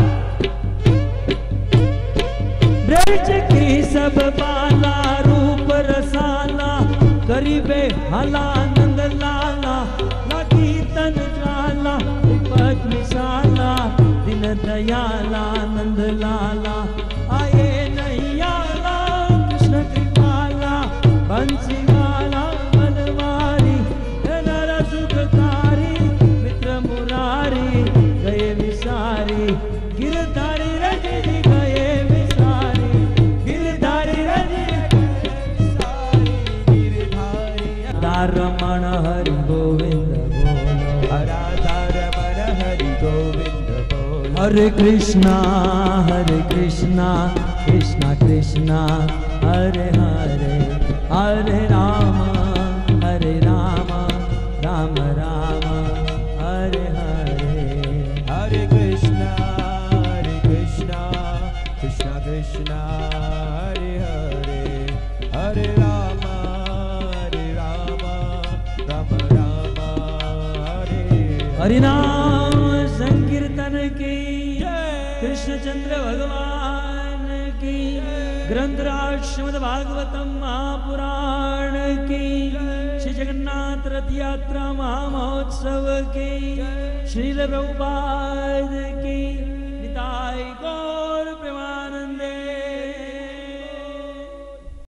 S1: ब्रज की सब बाला रूप रसाला गरीबे हला नंद लाला लगी तन ज्वाला पद विशाला दिन दयाला नंद लाला आए नहीं आला कृष्ण कृपाला बंसी वाला बनवारी नर सुखकारी मित्र मुरारी गए विसारी गिरधारी रजनी गए विसारी गिरधारी रजनी रमण हरि गोविंद बोलो
S2: राधा रमण हरि गोविंद बोलो
S1: हरे कृष्णा हरे कृष्णा कृष्णा कृष्णा हरे हरे हरे राम हरे राम राम राम हरे हरे
S2: हरे कृष्णा हरे कृष्णा कृष्णा कृष्णा हरे हरे हरे राम हरे राम राम राम हरे
S1: हरिनाम संकीर्तन की कृष्णचंद्र भगवान की ग्रंथराज श्रीमद् भागवतम महापुराण की श्री जगन्नाथ रथ यात्रा महामहोत्सव की श्रील प्रभुपाद